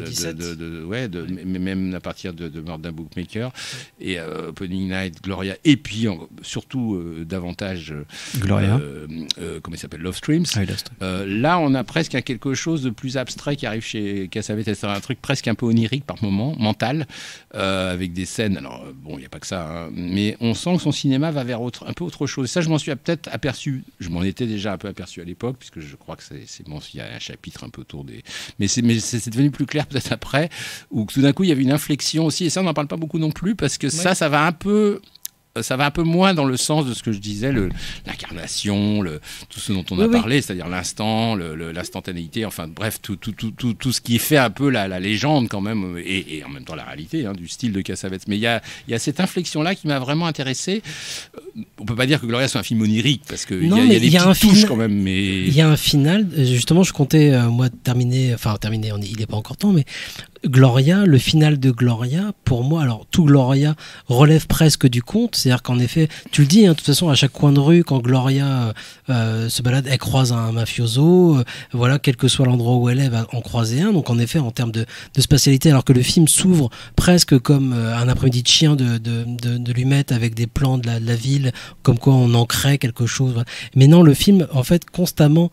même à partir de Mort d'un Bookmaker, et Opening Night, Gloria, et puis surtout davantage Gloria, comment il s'appelle, Love Streams. Là, on a presque quelque chose de plus abstrait qui arrive chez Cassavetes, c'est un truc presque un peu onirique par moment, mental, avec des scènes. Alors bon, il n'y a pas que ça, hein, mais on sent que son cinéma va vers un peu autre chose. Ça, je m'en suis peut-être aperçu. Je m'en étais déjà un peu aperçu à l'époque, puisque je crois que c'est bon, il y a un chapitre un peu autour des. Mais c'est devenu plus clair peut-être après, où tout d'un coup il y avait une inflexion aussi, et ça on n'en parle pas beaucoup non plus, parce que ça va un peu moins dans le sens de ce que je disais, l'incarnation, tout ce dont on a parlé, c'est-à-dire l'instant, l'instantanéité, enfin bref, tout ce qui fait un peu la légende quand même, et en même temps la réalité du style de Cassavetes. Mais il y a cette inflexion-là qui m'a vraiment intéressé. On peut pas dire que Gloria soit un film onirique, parce qu'il y a des petites touches quand même. Mais il y a un final, justement, je comptais, moi, terminer, il n'est pas encore temps, mais Gloria, le final de Gloria, pour moi, alors tout Gloria relève presque du conte, c'est-à-dire qu'en effet, tu le dis, de toute façon, à chaque coin de rue, quand Gloria se balade, elle croise un mafioso, voilà, quel que soit l'endroit où elle est, elle va en croiser un. Donc en effet, en termes de spatialité, alors que le film s'ouvre presque comme un après-midi de chien de lui mettre avec des plans de la ville, comme quoi on en crée quelque chose. Voilà. Mais non, le film, en fait, constamment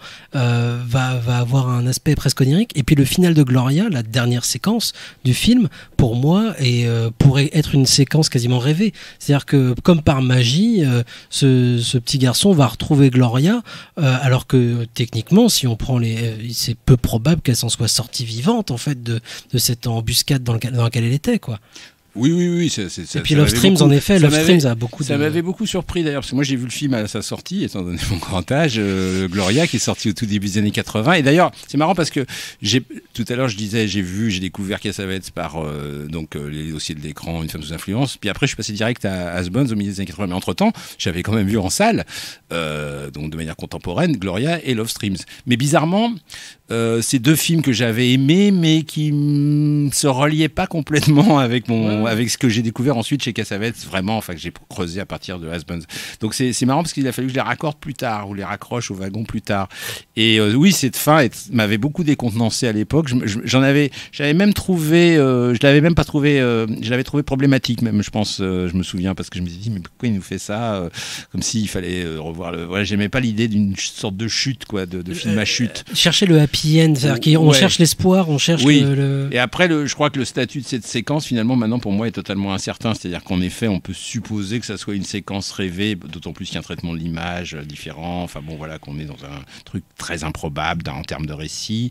va avoir un aspect presque onirique. Et puis le final de Gloria, la dernière séquence du film, pour moi, pourrait être une séquence quasiment rêvée. C'est-à-dire que, comme par magie, ce petit garçon va retrouver Gloria, alors que techniquement, si on prend c'est peu probable qu'elle s'en soit sortie vivante, en fait, de cette embuscade dans laquelle elle était, quoi. Oui. Et puis Love Streams, en effet, Love Streams a beaucoup. Ça m'avait beaucoup surpris d'ailleurs, parce que moi j'ai vu le film à sa sortie, étant donné mon grand âge, Gloria, qui est sorti au tout début des années 80. Et d'ailleurs, c'est marrant parce que tout à l'heure j'ai découvert Cassavetes par les dossiers de l'écran, Une femme sous influence. Puis après, je suis passé direct à Husbands au milieu des années 80. Mais entre-temps, j'avais quand même vu en salle, donc de manière contemporaine, Gloria et Love Streams. Mais bizarrement, ces deux films que j'avais aimés, mais qui se reliaient pas complètement avec avec ce que j'ai découvert ensuite chez Cassavetes, vraiment, enfin que j'ai creusé à partir de Husbands. Donc c'est marrant parce qu'il a fallu que je les raccorde plus tard, ou les raccroche au wagon plus tard. Et oui, cette fin m'avait beaucoup décontenancé à l'époque. J'avais même trouvé, je l'avais trouvé problématique même, je pense, je me souviens, parce que je me suis dit, mais pourquoi il nous fait ça, comme s'il fallait revoir voilà, j'aimais pas l'idée d'une sorte de chute, quoi, de film à chute. Chercher le happy end, c'est-à-dire qu'on cherche l'espoir, on cherche Et après, je crois que le statut de cette séquence, finalement, maintenant, pour moi, est totalement incertain. C'est-à-dire qu'en effet, on peut supposer que ça soit une séquence rêvée, d'autant plus qu'il y a un traitement de l'image différent. Enfin bon, voilà, qu'on est dans un truc très improbable en termes de récit.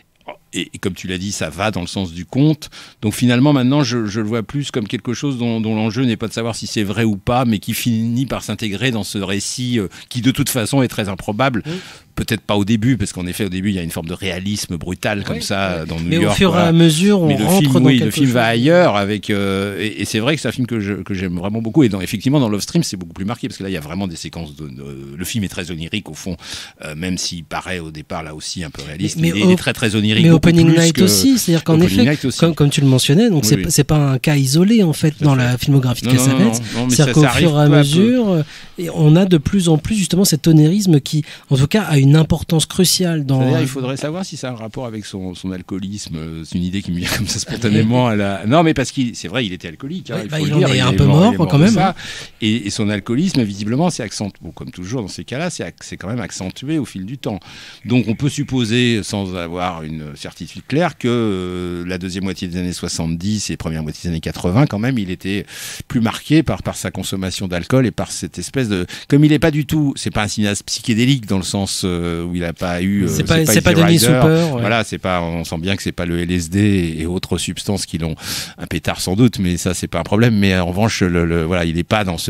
Et comme tu l'as dit, ça va dans le sens du conte. Donc finalement, maintenant, je le vois plus comme quelque chose dont l'enjeu n'est pas de savoir si c'est vrai ou pas, mais qui finit par s'intégrer dans ce récit qui, de toute façon, est très improbable. Oui. Peut-être pas au début, parce qu'en effet, au début, il y a une forme de réalisme brutal comme ça dans New York. Mais au fur et à mesure, on rentre dans le film va ailleurs avec. Et c'est vrai que c'est un film que j'aime vraiment beaucoup. Et effectivement, dans Love Stream, c'est beaucoup plus marqué, parce que là, il y a vraiment des séquences. Le film est très onirique au fond, même s'il paraît au départ là aussi un peu réaliste. Mais il est très très onirique. Mais Opening Night aussi, c'est-à-dire qu'en effet, comme tu le mentionnais, donc c'est pas un cas isolé en fait dans la filmographie de Cassavetes. C'est-à-dire qu'au fur et à mesure, on a de plus en plus justement cet onirisme qui, en tout cas, a une importance cruciale dans. C'est-à-dire, il faudrait savoir si ça a un rapport avec son alcoolisme. C'est une idée qui me vient comme ça spontanément. Non, mais parce qu'il, c'est vrai, il était alcoolique. Hein, il en est un peu mort quand même. Et son alcoolisme, visiblement, c'est accentué. Bon, comme toujours dans ces cas-là, c'est quand même accentué au fil du temps. Donc, on peut supposer, sans avoir une certitude claire, que la deuxième moitié des années 70 et première moitié des années 80, quand même, il était plus marqué par sa consommation d'alcool et par cette espèce de. Comme il n'est pas du tout, c'est pas un cinéaste psychédélique dans le sens où il n'a pas eu. C'est pas Denis Hooper. Ouais. Voilà, c'est pas. On sent bien que c'est pas le LSD et autres substances qui l'ont un pétard sans doute, mais ça c'est pas un problème. Mais en revanche, voilà, il n'est pas dans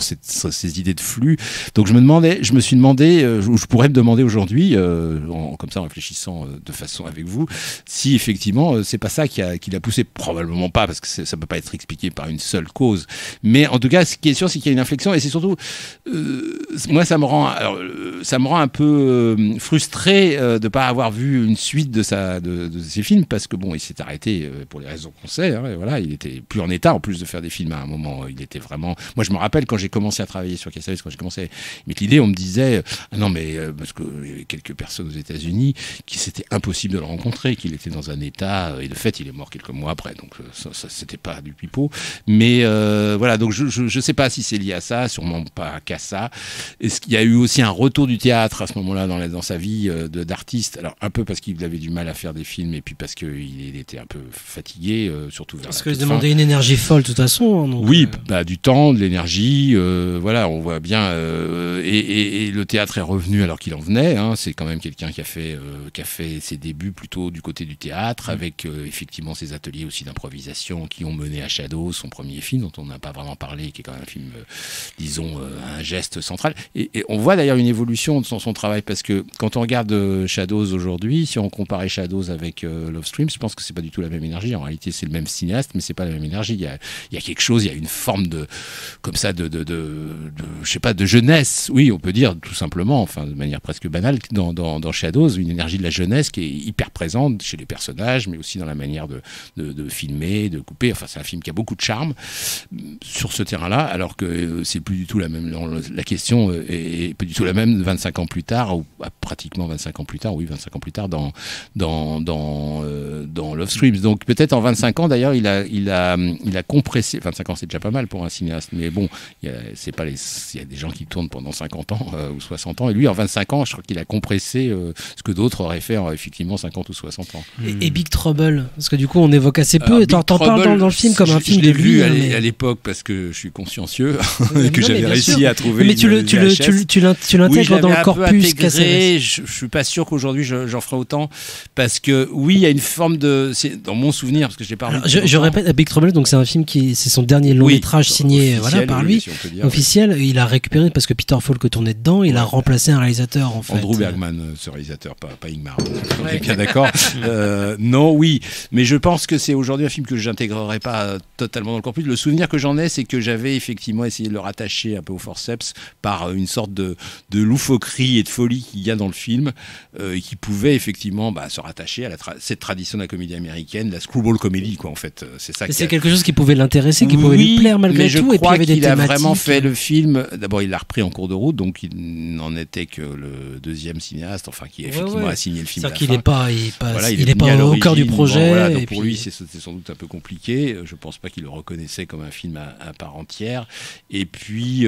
ces idées de flux. Donc je me suis demandé, je pourrais me demander aujourd'hui, comme ça en réfléchissant de façon avec vous, si effectivement c'est pas ça qui l'a poussé, probablement pas, parce que ça peut pas être expliqué par une seule cause. Mais en tout cas, ce qui est sûr, c'est qu'il y a une inflexion, et c'est surtout, moi, ça me rend un peu frustré de pas avoir vu une suite de ses films, parce que bon, il s'est arrêté pour les raisons qu'on sait. Hein, et voilà, il était plus en état, en plus de faire des films à un moment. Il était vraiment. Moi, je me rappelle quand j'ai commencé à travailler sur Cassavetes, quand j'ai commencé à mettre l'idée, on me disait non mais parce qu'il y avait quelques personnes aux États-Unis qui c'était impossible de le rencontrer, qu'il était dans un état, et de fait, il est mort quelques mois après, donc ça c'était pas du pipeau. Mais voilà, donc je sais pas si c'est lié à ça, sûrement pas qu'à ça. Est-ce qu'il y a eu aussi un retour du théâtre à ce moment-là dans sa vie d'artiste? Alors un peu parce qu'il avait du mal à faire des films, et puis parce qu'il était un peu fatigué, surtout vers parce qu'il demandait une énergie folle de toute façon. Donc, oui, du temps, de l'énergie, voilà, on voit bien. Et le théâtre est revenu alors qu'il en venait. Hein, c'est quand même quelqu'un qui a fait ses débuts plutôt du côté du théâtre, avec effectivement ses ateliers aussi d'improvisation qui ont mené à Shadows, son premier film dont on n'a pas vraiment parlé, qui est quand même un film, disons, un geste central. Et on voit d'ailleurs une évolution de son travail, parce que quand on regarde Shadows aujourd'hui, si on comparait Shadows avec Love Streams, je pense que c'est pas du tout la même énergie. En réalité, c'est le même cinéaste, mais c'est pas la même énergie. Il y a quelque chose, il y a une forme de je sais pas, de jeunesse. Oui, on peut dire tout simplement, enfin de manière presque banale, dans Shadows, une énergie de la jeunesse qui est hyper présente chez les personnages, mais aussi dans la manière de filmer, de couper. Enfin, c'est un film qui a beaucoup de charme sur ce terrain-là, alors que c'est plus du tout la même. La question est plus du tout la même 25 ans plus tard, ou pratiquement 25 ans plus tard, oui, 25 ans plus tard dans Love Streams. Donc peut-être en 25 ans, d'ailleurs, il a compressé. 25 ans, c'est déjà pas mal pour un cinéaste, mais bon, il y a des gens qui tournent pendant 50 ans ou 60 ans, et lui, en 25 ans, je crois qu'il a compressé ce que d'autres auraient fait en effectivement 50 ou 60 ans. Et Big Trouble, parce que du coup, on évoque assez peu. T'en parles dans le film comme un film de lui. Je l'ai vu à l'époque parce que je suis consciencieux et que j'avais réussi à trouver. Mais tu l'intègres dans le corpus Cassavetes. Je suis pas sûr qu'aujourd'hui j'en ferai autant, parce que oui, il y a une forme de. C'est dans mon souvenir, parce que je l'ai pas revu. Je répète, Big Trouble, donc c'est un film c'est son dernier long métrage signé par lui, officiel. Il a récupéré parce que Peter Falk tournait dedans. Il a remplacé un réalisateur en fait. Andrew Bergman, ce réalisateur, pas Ingmar. On est bien d'accord. Non, oui, mais je pense que c'est aujourd'hui un film que j'intégrerai pas totalement dans le corpus. Le souvenir que j'en ai, c'est que j'avais effectivement essayé de le rattacher un peu au forceps par une sorte de loufoquerie et de folie qu'il y a dans le film, et qui pouvait effectivement se rattacher à cette tradition de la comédie américaine, la screwball comedy, quoi, en fait. C'est quelque chose qui pouvait l'intéresser, qui pouvait lui plaire malgré tout. Je crois et puis qu'il a vraiment fait le film. D'abord, il l'a repris en cours de route, donc il n'en était que le deuxième cinéaste, enfin, qui effectivement a signé le film. C'est-à-dire qu'il n'est pas au cœur du projet. Bon, voilà, donc et pour lui, c'était sans doute un peu compliqué. Je pense pas qu'il le reconnaissait comme un film à part entière. Et puis,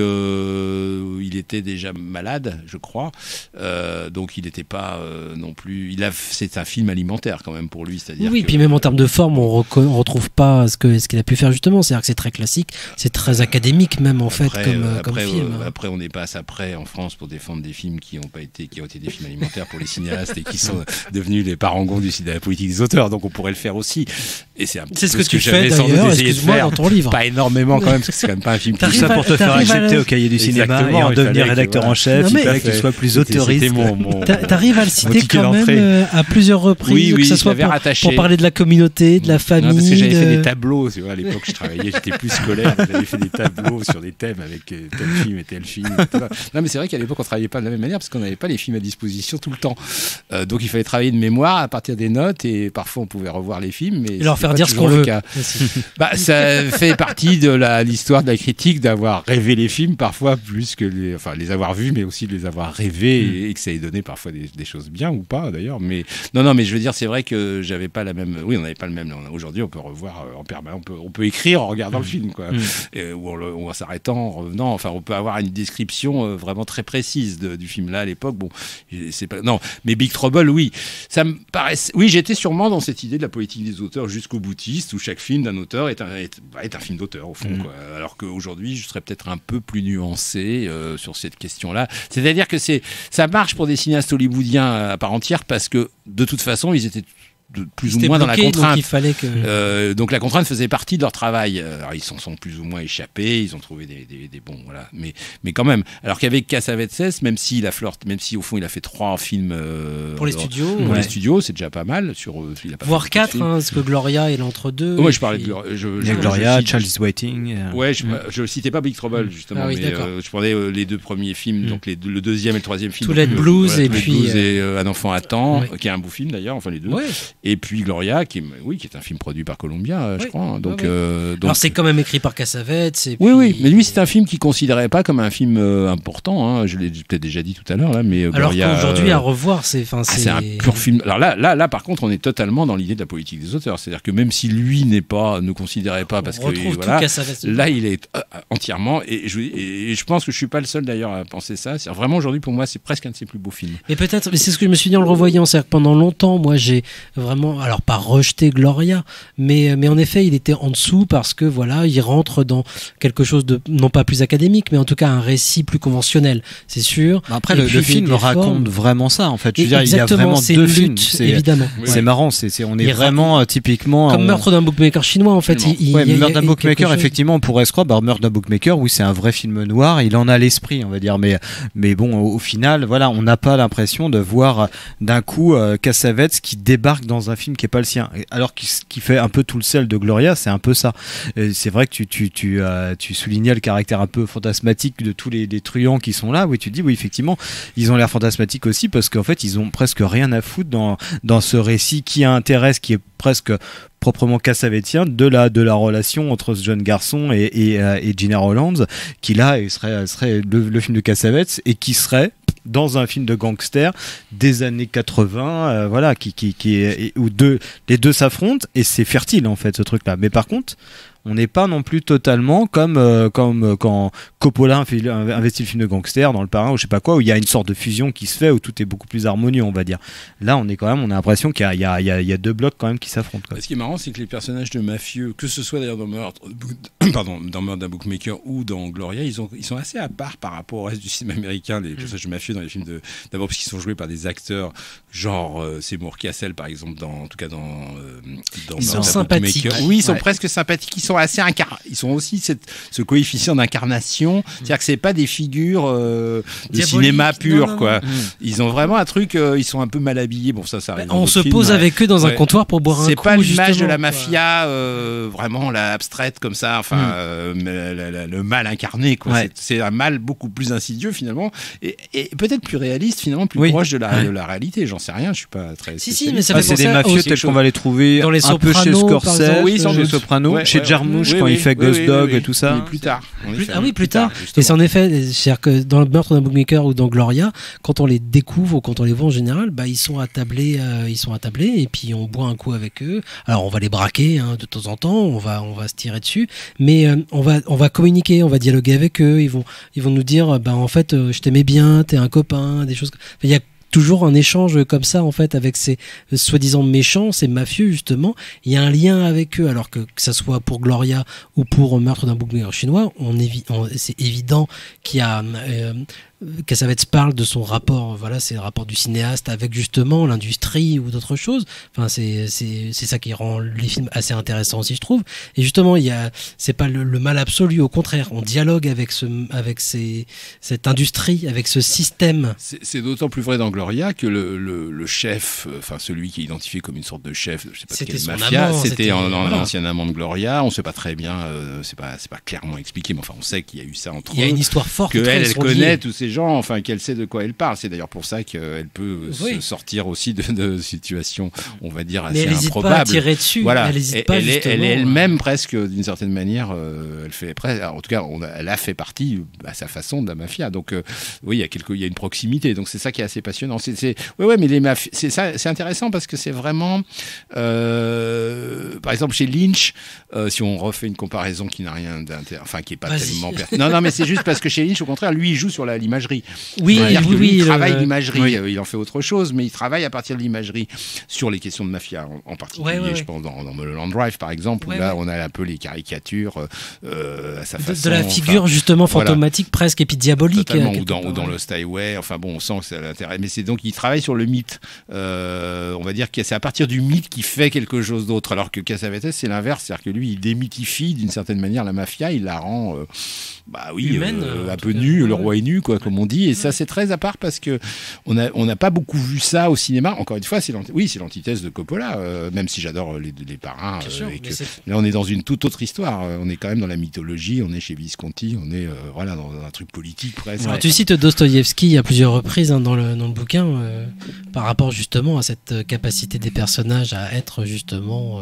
il était déjà malade, je crois. Donc, il n'était pas non plus. C'est un film alimentaire quand même pour lui, c'est-à-dire. Oui, puis même en termes de forme, on retrouve pas ce qu'il a pu faire justement. C'est-à-dire que c'est très classique, c'est très académique même en fait comme film. Après, on n'est pas assez prêt en France pour défendre des films qui ont été des films alimentaires pour les cinéastes et qui sont devenus les parangons de la politique des auteurs. Donc, on pourrait le faire aussi. Et c'est ce que tu fais d'ailleurs. Excuse-moi, dans ton livre. Pas énormément quand même, parce que c'est quand même pas un film. Tout ça pour te faire accepter au cahier du cinéma et en devenir rédacteur en chef. Il fallait que tu sois plus autoriste. T'arrives à le citer quand même à plusieurs reprises, que ce soit pour parler de la communauté, de la famille. Parce que j'avais fait des tableaux. À l'époque, je travaillais, j'étais plus scolaire. J'avais fait des tableaux sur des thèmes avec tel film et tel film. Non, mais c'est vrai qu'à l'époque, on travaillait pas de la même manière parce qu'on n'avait pas les films à disposition tout le temps. Donc, il fallait travailler de mémoire à partir des notes, et parfois, on pouvait revoir les films. Mais et leur faire dire ce qu'on veut. Ça fait partie de l'histoire de la critique d'avoir rêvé les films, parfois plus que les avoir vus, mais aussi de les avoir rêvés, et que ça ait donné parfois des choses bien ou pas d'ailleurs. Mais non, mais je veux dire, c'est vrai que j'avais pas la même. Oui, on n'avait pas le même. Aujourd'hui, on peut revoir en permanence. On peut écrire en regardant le film, quoi, ou en s'arrêtant, en revenant. Enfin, on peut avoir une description vraiment très précise du film. Là, à l'époque, bon, c'est pas. Non, mais Big Trouble, oui, ça me paraît. Oui, j'étais sûrement dans cette idée de la politique des auteurs jusqu'au boutiste, où chaque film d'un auteur est un film d'auteur au fond, quoi. Alors qu'aujourd'hui, je serais peut-être un peu plus nuancé sur cette question-là. C'est-à-dire que ça marche pour des cinéastes hollywoodiens à part entière, parce que de toute façon, ils étaient plus ou moins dans la contrainte. Donc il fallait que... donc la contrainte faisait partie de leur travail. Alors ils s'en sont plus ou moins échappés, ils ont trouvé des bons, voilà. Mais quand même. Alors qu'avec Cassavetes, même si au fond il a fait 3 films pour les studios, les studios, c'est déjà pas mal. Voire 4, parce que Gloria est l'entre-deux. Moi je parlais de Gloria, Child is Waiting. Ouais, je citais pas Big Trouble justement, mais je prenais les 2 premiers films, donc le deuxième et le troisième film. Tout Blues et puis Un enfant attend, qui est un beau film d'ailleurs, enfin les deux. Ouais. Et puis Gloria, qui est un film produit par Columbia, je crois. Donc, alors c'est quand même écrit par Cassavetes. Oui, mais lui c'est un film qu'il considérait pas comme un film important. Hein. Je l'ai peut-être déjà dit tout à l'heure là, mais alors Gloria. Alors qu'aujourd'hui à revoir, c'est un pur film. Alors là, par contre, on est totalement dans l'idée de la politique des auteurs. C'est-à-dire que même si lui ne considérait pas, parce que voilà, là il est entièrement. Et je pense que je suis pas le seul d'ailleurs à penser ça. C'est vraiment aujourd'hui pour moi c'est presque un de ses plus beaux films. Mais peut-être, mais c'est ce que je me suis dit en le revoyant, c'est-à-dire que pendant longtemps, moi j'ai vraiment, alors pas rejeté Gloria, mais en effet il était en dessous parce que voilà, il rentre dans quelque chose de non pas plus académique, mais en tout cas un récit plus conventionnel, c'est sûr. Après le film raconte vraiment ça en fait. Je veux dire, il y a vraiment 2 films. Évidemment. C'est marrant, on est vraiment typiquement comme Meurtre d'un bookmaker chinois en fait. Meurtre d'un bookmaker, effectivement, on pourrait se croire. Meurtre d'un bookmaker, oui, c'est un vrai film noir. Il en a l'esprit, on va dire, mais bon, au final, voilà, on n'a pas l'impression de voir d'un coup Cassavetes qui débarque dans un film qui est pas le sien, alors qui fait un peu tout le sel de Gloria, c'est un peu ça. C'est vrai que tu soulignais le caractère un peu fantasmatique de tous les truands qui sont là. Oui, tu dis oui, effectivement, ils ont l'air fantasmatiques aussi parce qu'en fait, ils ont presque rien à foutre dans ce récit qui intéresse, qui est presque proprement cassavétien de la relation entre ce jeune garçon et Gina Rowlands, qui là serait le film de Cassavetes et qui serait dans un film de gangster des années 80, voilà, où les deux s'affrontent et c'est fertile en fait ce truc-là. Mais par contre, on n'est pas non plus totalement comme quand Coppola investit le film de gangster dans Le Parrain ou je sais pas quoi, où il y a une sorte de fusion qui se fait, où tout est beaucoup plus harmonieux, on va dire. Là, on a l'impression qu'il y a 2 blocs quand même qui s'affrontent. Quoi. Ce qui est marrant, c'est que les personnages de mafieux, que ce soit d'ailleurs dans Meurtre d'un bookmaker ou dans Gloria, ils sont assez à part par rapport au reste du cinéma américain. Les personnages de mafieux dans les films d'abord parce qu'ils sont joués par des acteurs genre Seymour Cassel par exemple, en tout cas dans ils sont sympathiques. Oui, ils sont presque sympathiques. Ils sont aussi ce coefficient d'incarnation, c'est-à-dire que c'est pas des figures de cinéma pur, non. Quoi. Ils ont vraiment un truc, ils sont un peu mal habillés. Bon, ça arrive. On se pose avec eux dans un comptoir pour boire un coup. C'est pas l'image de la mafia, vraiment la abstraite comme ça. Enfin, le mal incarné, quoi. Ouais. C'est un mal beaucoup plus insidieux finalement, et peut-être plus réaliste finalement, plus proche de la réalité. J'en sais rien, je suis pas très. Si, mais ça c'est des mafieux tels qu'on va les trouver dans les un peu chez Scorsese, oui, chez les Sopranos, chez Jarmusch quand il fait Ghost Dog et tout ça. Plus tard. Plus tard. Et c'est en effet, c'est-à-dire que dans Le Meurtre d'un bookmaker ou dans Gloria, quand on les découvre ou quand on les voit en général, ils sont attablés, et puis on boit un coup avec eux. Alors on va les braquer de temps en temps, on va se tirer dessus, mais on va communiquer, on va dialoguer avec eux. Ils vont nous dire, en fait, je t'aimais bien, t'es un copain, des choses. Il y a toujours un échange comme ça en fait avec ces soi-disant méchants, ces mafieux justement. Il y a un lien avec eux, alors que ça soit pour Gloria ou pour Meurtre d'un bookmaker chinois, c'est évident qu'il y a Cassavetes parle de son rapport, voilà, c'est le rapport du cinéaste avec justement l'industrie ou d'autres choses. Enfin, c'est ça qui rend les films assez intéressants aussi, je trouve. Et justement, c'est pas le mal absolu, au contraire, on dialogue avec cette industrie, avec ce système. C'est d'autant plus vrai dans Gloria que le chef, enfin celui qui est identifié comme une sorte de chef, je sais pas quelle mafia, c'était un ancien amant de Gloria. On sait pas très bien, c'est pas clairement expliqué, mais enfin on sait qu'il y a eu ça entre eux. Il y a une histoire forte que elle connaît tous ces gens, enfin qu'elle sait de quoi elle parle. C'est d'ailleurs pour ça qu'elle peut se sortir aussi de situations, on va dire, assez improbables. Mais elle n'hésite pas à tirer dessus. Voilà. Elle est elle-même presque d'une certaine manière, elle fait en tout cas, elle a fait partie à sa façon de la mafia. Donc oui, il y a une proximité. Donc c'est ça qui est assez passionnant. Mais les mafieux, c'est intéressant parce que c'est vraiment, par exemple chez Lynch, si on refait une comparaison qui n'a rien d'intéressant, enfin qui est pas tellement non, mais c'est juste parce que chez Lynch, au contraire, lui il joue sur l'image l'imagerie. Oui, il travaille l'imagerie. Oui. Il en fait autre chose, mais il travaille à partir de l'imagerie sur les questions de mafia en particulier. Je pense dans Mulholland Drive, par exemple, où là, on a un peu les caricatures à sa façon. De la figure justement fantomatique, presque, et puis diabolique. Ou dans Lost Highway. Enfin bon, on sent que ça l'intéresse. Mais c'est donc, il travaille sur le mythe. On va dire que c'est à partir du mythe qu'il fait quelque chose d'autre. Alors que Cassavetes, c'est l'inverse. C'est-à-dire que lui, il démythifie d'une certaine manière la mafia. Il la rend, humaine, un peu nue. Le roi est nu, quoi, comme on dit. Et ça, c'est très à part parce que on n'a pas beaucoup vu ça au cinéma. Encore une fois, c'est l'antithèse de Coppola. Même si j'adore les parrains. Là, on est dans une toute autre histoire. On est quand même dans la mythologie. On est chez Visconti. On est dans un truc politique presque. Tu cites Dostoïevski à plusieurs reprises dans le bouquin par rapport justement à cette capacité des personnages à être justement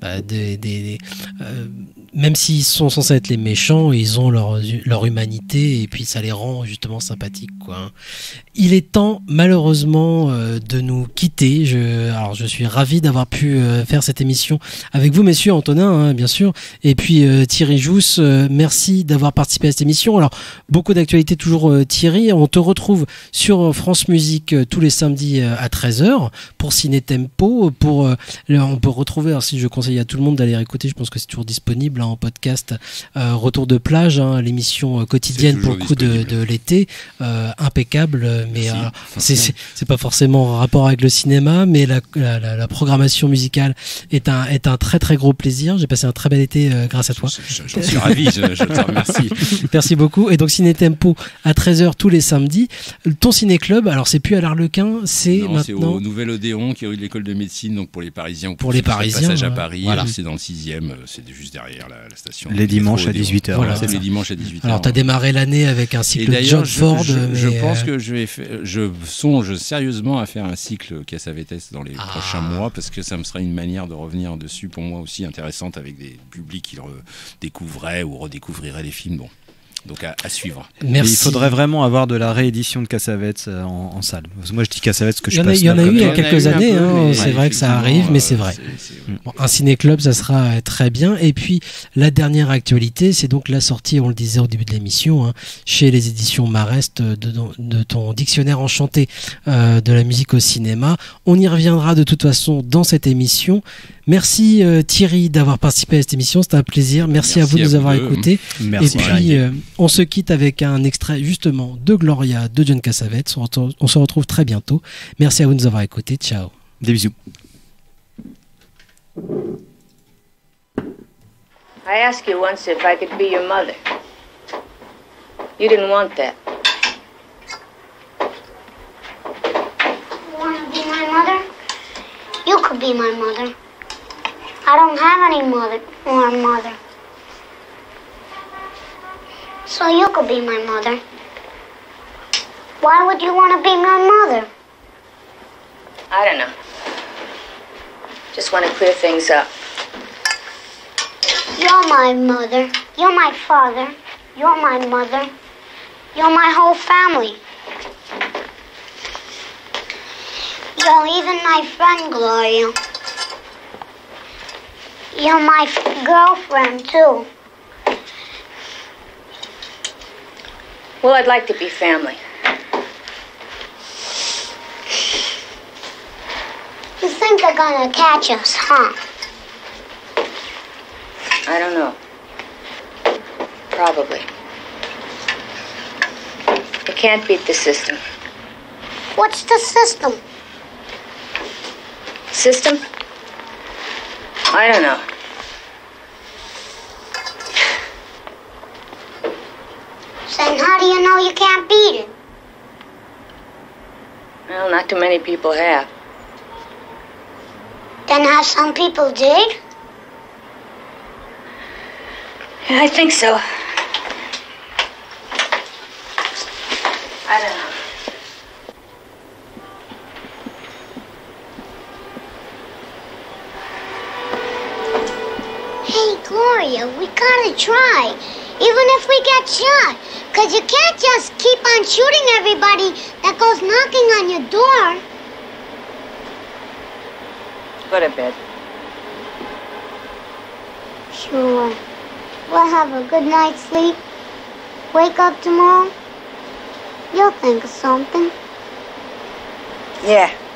même s'ils sont censés être les méchants, ils ont leur humanité et puis ça les rend justement sympathiques, quoi. Il est temps malheureusement de nous quitter. Je suis ravi d'avoir pu faire cette émission avec vous, messieurs, Antonin, bien sûr, et puis Thierry Jousse, merci d'avoir participé à cette émission. Alors beaucoup d'actualités toujours, Thierry. On te retrouve sur France Musique tous les samedis à 13h pour Ciné Tempo. On peut retrouver, alors si je conseille à tout le monde d'aller écouter, je pense que c'est toujours disponible en podcast, Retour de plage, l'émission quotidienne pour le coup de l'été, impeccable, mais c'est pas forcément en rapport avec le cinéma, mais la programmation musicale est un très très gros plaisir. J'ai passé un très bel été grâce à toi. J'en suis ravi, je te remercie. Merci beaucoup. Et donc Ciné Tempo à 13h tous les samedis. Ton ciné-club, alors c'est plus à l'Arlequin, c'est maintenant... c'est au Nouvel Odéon, qui est rue de l'École de Médecine, donc pour les Parisiens. Pour les Parisiens. Passage à Paris, c'est dans le 6e, c'est juste derrière la station. Les dimanches à 18h. Voilà, c'est les dimanches à 18h. Alors tu as démarré l'année avec un cycle de John Ford. Je pense que je songe sérieusement à faire un cycle Cassavetes dans les prochains mois, parce que ça me sera une manière de revenir dessus, pour moi aussi intéressante, avec des publics qui découvraient ou redécouvriraient les films. Bon. Donc à suivre. Merci. Il faudrait vraiment avoir de la réédition de Cassavetes en salle. Moi je dis Cassavetes que je passe. Il y en a eu il y a quelques années, c'est vrai que ça arrive, mais c'est vrai. Bon, un ciné-club, ça sera très bien. Et puis la dernière actualité, c'est donc la sortie, on le disait au début de l'émission, chez les éditions Marest de ton dictionnaire enchanté de la musique au cinéma. On y reviendra de toute façon dans cette émission. Merci Thierry d'avoir participé à cette émission, c'était un plaisir. Merci à vous de nous avoir écoutés. Merci. Et puis on se quitte avec un extrait justement de Gloria de John Cassavetes. On se retrouve très bientôt. Merci à vous de nous avoir écoutés. Ciao. Des bisous. I asked you once if I could be your mother. You didn't want that. You want to be my mother? You could be my mother. I don't have any mother or mother. So you could be my mother. Why would you want to be my mother? I don't know. Just want to clear things up. You're my mother. You're my father. You're my mother. You're my whole family. You're even my friend, Gloria. You're my girlfriend, too. Well, I'd like to be family. You think they're gonna catch us, huh? I don't know. Probably. You can't beat the system. What's the system? System? I don't know. Then how do you know you can't beat it? Well, not too many people have. Then have some people did? Yeah, I think so. I don't know. Hey, Gloria, we gotta try. Even if we get shot. Because you can't just keep on shooting everybody that goes knocking on your door. Go to bed. Sure. We'll have a good night's sleep. Wake up tomorrow. You'll think of something. Yeah.